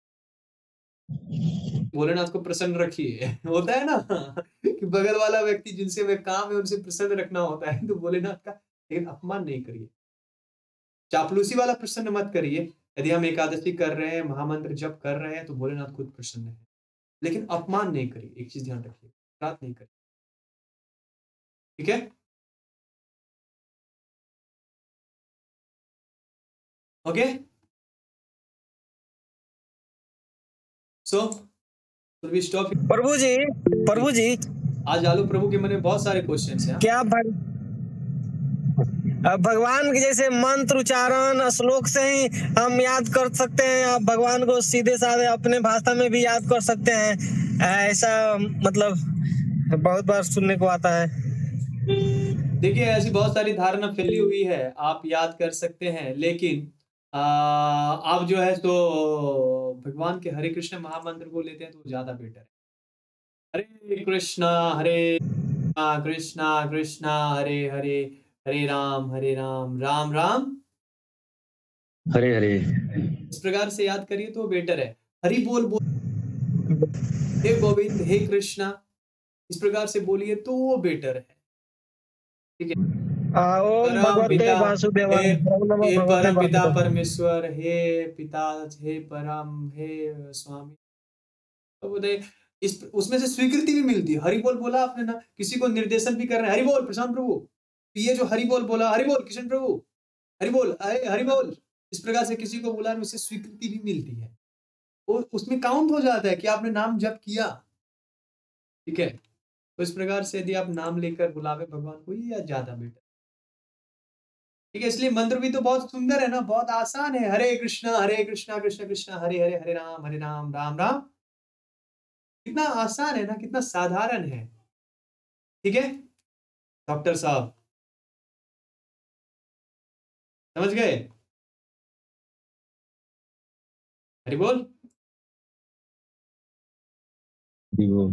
भोलेनाथ को प्रसन्न रखिए। होता है ना कि बगल वाला व्यक्ति जिनसे वे काम है उनसे प्रसन्न रखना होता है, तो भोलेनाथ का, लेकिन अपमान नहीं करिए, चापलूसी वाला प्रसन्न मत करिए। यदि हम एकादशी कर रहे हैं, महामंत्र जप कर रहे हैं, तो भोलेनाथ खुद प्रसन्न है, लेकिन अपमान नहीं करिए। एक चीज ध्यान रखिए, अपराध नहीं करिए। ठीक है, okay. So we stop. Prabhu ji Prabhu ji आज आलू प्रभु के मन में बहुत सारे क्वेश्चन हैं। क्या भग... अब भगवान के जैसे मंत्र उच्चारण श्लोक से ही हम याद कर सकते हैं, आप भगवान को सीधे साधे अपने भाषा में भी याद कर सकते हैं, ऐसा मतलब बहुत बार सुनने को आता है। देखिए ऐसी बहुत सारी धारणा फैली हुई है, आप याद कर सकते हैं, लेकिन आ, आप जो है तो भगवान के हरे कृष्ण महामंत्र को लेते हैं तो ज्यादा बेटर है। हरे कृष्णा हरे कृष्णा कृष्णा कृष्णा हरे हरे, हरे राम हरे राम राम राम हरे हरे। इस प्रकार से याद करिए तो बेटर है। हरि बोल बोल, हे गोविंद, हे कृष्णा, इस प्रकार से बोलिए तो वो बेटर है। ठीक है। ओम परम भगवते पिता, वासुदेवाय, हे ओम नमो हे भगवते परम पिता वासुदेवाय। परमेश्वर, हे पिता, हे परम, हे स्वामी, तो बोले इस उसमें से स्वीकृति भी मिलती है। हरि बोल बोला आपने ना, किसी को निर्देशन भी कर रहे हैं, हरि बोल प्रशांत प्रभु, ये जो हरि बोल बोला, हरि बोल कृष्ण प्रभु, हरि बोल, अरे हरि बोल, इस प्रकार से किसी को बुलाने उससे स्वीकृति भी मिलती है। वो उसमें काउंट हो जाता है कि आपने नाम जप किया। ठीक है। तो इस प्रकार से यदि आप नाम लेकर बुलावे भगवान को, ये ज्यादा बेटर। ठीक है। इसलिए मंत्र भी तो बहुत सुंदर है ना, बहुत आसान है। हरे कृष्णा हरे कृष्णा कृष्ण कृष्णा हरे हरे, हरे राम हरे राम राम राम। कितना आसान है ना, कितना साधारण है। ठीक है डॉक्टर साहब, समझ गए? हरि बोल। जी वो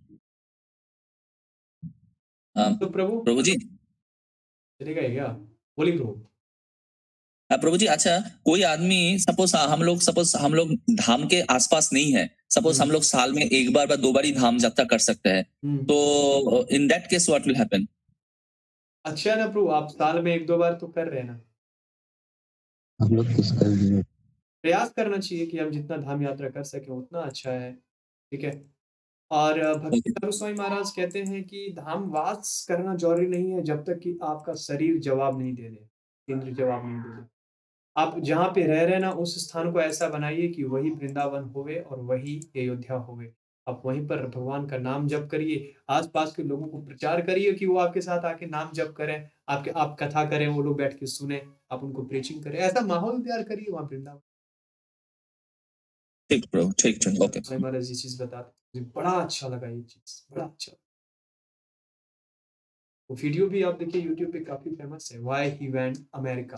अ, तो प्रभु प्रभु जी, चलेगा ये क्या? बोलिए प्रभु। अ, प्रभु जी, अच्छा कोई आदमी सपोज हम लोग सपोज हम लोग धाम के आसपास नहीं है, सपोज हम हम्म, लोग साल में एक बार या दो बार ही धाम यात्रा कर सकते हैं, हम्म। तो in that case what will happen? अच्छा है ना प्रभु, आप साल में एक दो बार तो कर रहे हैं ना। हम लोग किस कर दिए? प्रयास करना चाहिए कि हम जितना धाम यात्रा कर सके उतना अच्छा है। ठीक है। और अ, भक्ति ठाकुर स्वामी महाराज कहते हैं कि धाम वास करना जरूरी नहीं है जब तक कि आपका शरीर जवाब नहीं दे दे, इंद्र जवाब नहीं दे दे। आप जहाँ पे रह रहे हैं ना, उस स्थान को ऐसा बनाइए कि वही वृंदावन होवे और वही अयोध्या होवे। आप वहीं पर भगवान का नाम जप करिए, आसपास के लोगों को प्रचार करिए कि वो आपके साथ आके नाम जप करें, आपके आप कथा करें, वो लोग बैठ के सुने, आप उनको प्रीचिंग करें, ऐसा माहौल तैयार करिए वहाँ वृंदावन। ठीक प्रभु, ठीक ठीक, ओके। स्वामी महाराज ये चीज बताते, मुझे बड़ा अच्छा लगा ये चीज, बड़ा अच्छा। वो वीडियो भी आप देखिए यूट्यूब पे काफी फेमस है, व्हाई ही वेंट अमेरिका।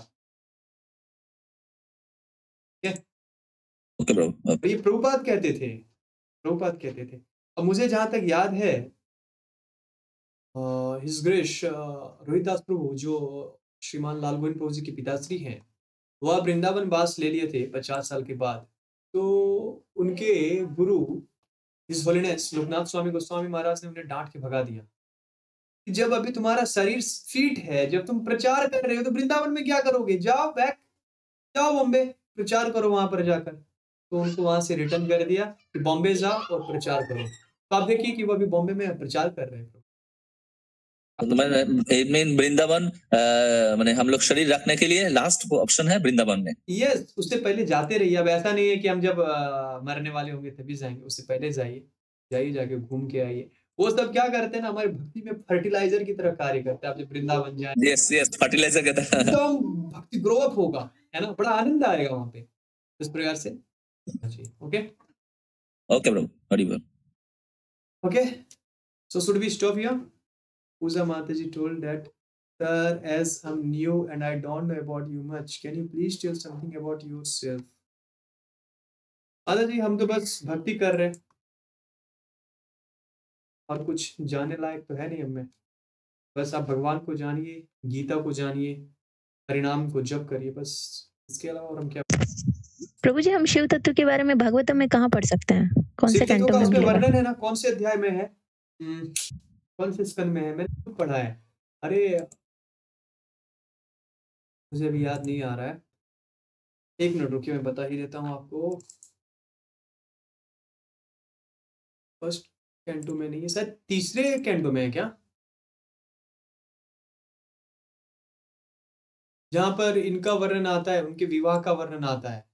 ठीक है। ओके प्रभु, और ये प्रभुपाद कहते थे, प्रभुपाद कहते थे। और मुझे जहां तक याद है, हिज ग्रेस रोहिदास प्रभु, जो श्रीमान लाल गोविंद प्रभु जी के पिताश्री हैं, वह वृंदावन वास ले लिए थे पचास साल के बाद। तो उनके गुरु हिज होलीनेस लोकनाथ स्वामी गोस्वामी महाराज ने उन्हें डांट के भगा दिया कि जब अभी तुम्हारा शरीर फिट है, जब तुम प्रचार कर रहे हो, तो वृंदावन में क्या करोगे? जाओ बैक, जाओ बॉम्बे, प्रचार करो वहां पर जाकर। तो उनको वहां से रिटर्न कर दिया कि बॉम्बे जाओ और प्रचार करो। तो आप देखिए कि वो अभी बॉम्बे में प्रचार कर रहे हैं। तो मैं मेन वृंदावन अ, माने हम लोग शरीर रखने के लिए लास्ट ऑप्शन है वृंदावन में। यस, उससे पहले जाते रहिए। अब ऐसा नहीं है कि हम जब अ, मरने वाले होंगे तभी जाएंगे, उससे पहले जाइए, जाइए जाके घूम के आइए। वो सब क्या करते हैं ना, हमारी भक्ति में फर्टिलाइजर की तरह कार्य करते हैं। आप जब वृंदावन जाए यस यस, फर्टिलाइजर के तरह। एकदम भक्ति ग्रो अप होगा, है ना, बड़ा आनंद आएगा वहां पे। इस प्रकार से ओके ओके प्रभु, हरि बोल। Okay so should we stop here? Puja Mataji told that, sir, as I'm new and I don't know about you much, can you please tell something about yourself? माता जी, हम तो बस भक्ति कर रहे हैं और कुछ जानने लायक तो है नहीं हमें। बस आप भगवान को जानिए, गीता को जानिए, हरिनाम को जप करिए, बस इसके अलावा और हम क्या। प्रभु जी, हम शिव तत्व के बारे में भागवतम में कहाँ पढ़ सकते हैं? कौन से शिव तत्व कैंटो का में उसमें मिलेगा? वर्णन है ना, कौन से अध्याय में है? हम्म, कौन से स्कंद में है? मैंने खुद पढ़ा है। अरे मुझे अभी याद नहीं आ रहा है, एक मिनट रुकिए, मैं बता ही देता हूँ आपको। फर्स्ट कैंटो में नहीं है, शायद तीसरे कैंटो में है क्या, जहां पर इनका वर्णन आता है, उनके विवाह का वर्णन आता है।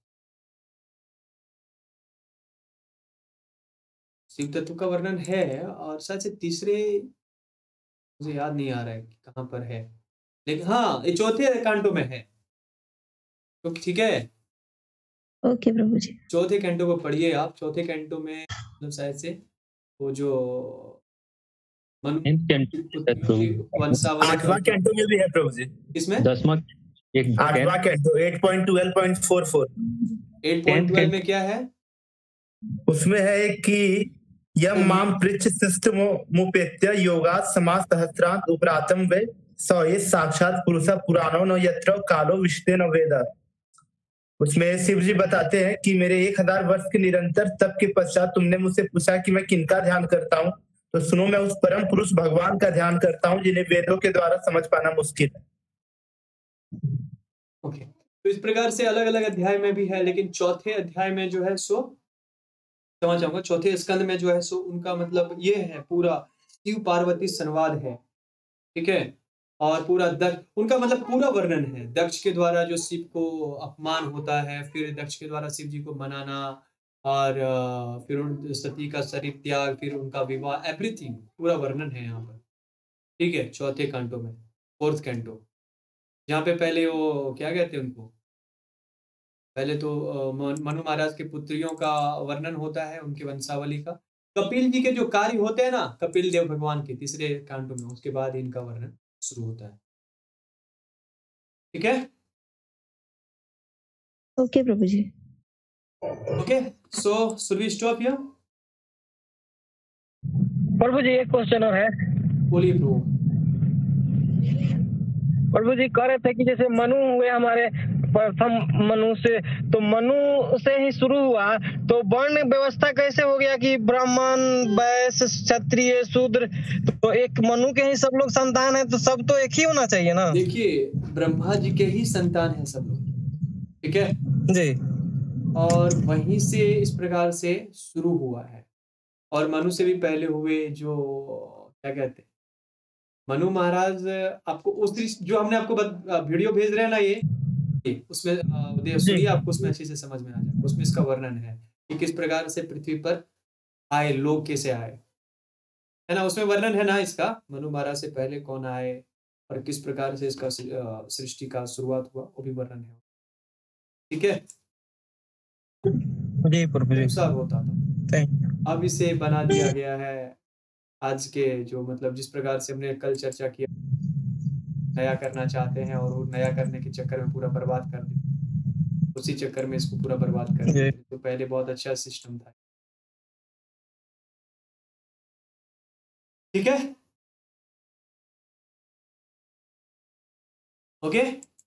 शिव तत्व का वर्णन है और शायद से तीसरे, मुझे याद नहीं आ रहा है कि कहाँ पर है, लेकिन हाँ ये चौथे कैंटो में है। तो ठीक है, ओके प्रभु जी। चौथे कैंटो को पढ़िए आप। चौथे कैंटो में मतलब शायद से वो जो मनु Tenth canto है प्रभु। वंशावली आठवां कैंटो में भी है प्रभु जी। इसमें दसवां एक आठवां canto eight point twelve point four four eight point twelve में क्या है? उसमें है कि यम माम पृच्छ शिष्ट मुपेत्य योगा समाज सहस्रांत उपरातम वे सौ ये साक्षात पुरुष पुराणो न यत्र कालो विश्ते न वेद। उसमें शिव जी बताते हैं कि मेरे एक हजार वर्ष के निरंतर तप के पश्चात तुमने मुझसे पूछा कि मैं किनका ध्यान करता हूँ, तो सुनो मैं उस परम पुरुष भगवान का ध्यान करता हूँ जिन्हें वेदों के द्वारा समझ पाना मुश्किल है। ओके, तो इस प्रकार से अलग अलग अध्याय में भी है, लेकिन चौथे अध्याय में जो है सो समझ जाऊंगा, चौथे स्कंद में जो है सो उनका मतलब ये है पूरा शिव पार्वती संवाद है, ठीक है। और पूरा दक्ष उनका मतलब पूरा वर्णन है, दक्ष के द्वारा जो शिव को अपमान होता है, फिर दक्ष के द्वारा शिव जी को मनाना, और अ, फिर उन सती का शरीर त्याग, फिर उनका विवाह, एवरीथिंग पूरा वर्णन है यहाँ पर, ठीक है। चौथे कांटो में, फोर्थ कैंटो, जहाँ पे पहले वो क्या कहते हैं उनको, पहले तो अ, मन- मनु महाराज के पुत्रियों का वर्णन होता है, उनकी वंशावली का। कपिल जी के जो कार्य होते हैं ना, कपिल देव भगवान के तीसरे कांटो में, उसके बाद इनका वर्णन शुरू होता है, ठीक है। Okay Prabhu ji. Okay, so should we stop here? Prabhu ji एक क्वेश्चन और है। बोलिए प्रभु। प्रभु जी कह रहे थे कि जैसे मनु हुए हमारे प्रथम मनुष्य, तो मनु से ही शुरू हुआ, तो वर्ण व्यवस्था कैसे हो गया कि ब्राह्मण, वैश्य, क्षत्रिय, शूद्र, तो एक मनु के ही सब लोग संतान है, तो सब तो एक ही होना चाहिए ना? देखिए, ब्रह्मा जी के ही संतान है सब लोग, ठीक है, जी और वहीं से इस प्रकार से शुरू हुआ है। और मनु से भी पहले हुए जो क्या कहते हैं, मनु महाराज, आपको उस दृश्य जो हमने आपको बत, वीडियो भेज रहे हैं ना, ये उसमें अ, दे- जी सुनिए, आपको उसमें अच्छे से समझ में आ जाएगा। उसमें इसका वर्णन है कि किस प्रकार से पृथ्वी पर आए, लोग कैसे आए, है ना। उसमें वर्णन है ना इसका, मनु महाराज से पहले कौन आए और किस प्रकार से इसका सृ- अ, सृष्टि का शुरुआत हुआ, वो भी वर्णन है, ठीक है। जी प्रभु जी, अनुसार होता था, थैंक अब इसे बना दिया गया है आज के जो मतलब जिस प्रकार से हमने कल चर्चा किया, नया करना चाहते हैं और वो नया करने के चक्कर में पूरा बर्बाद कर देते, उसी चक्कर में इसको पूरा बर्बाद कर जी। देते। तो पहले बहुत अच्छा सिस्टम था, ठीक है, ओके।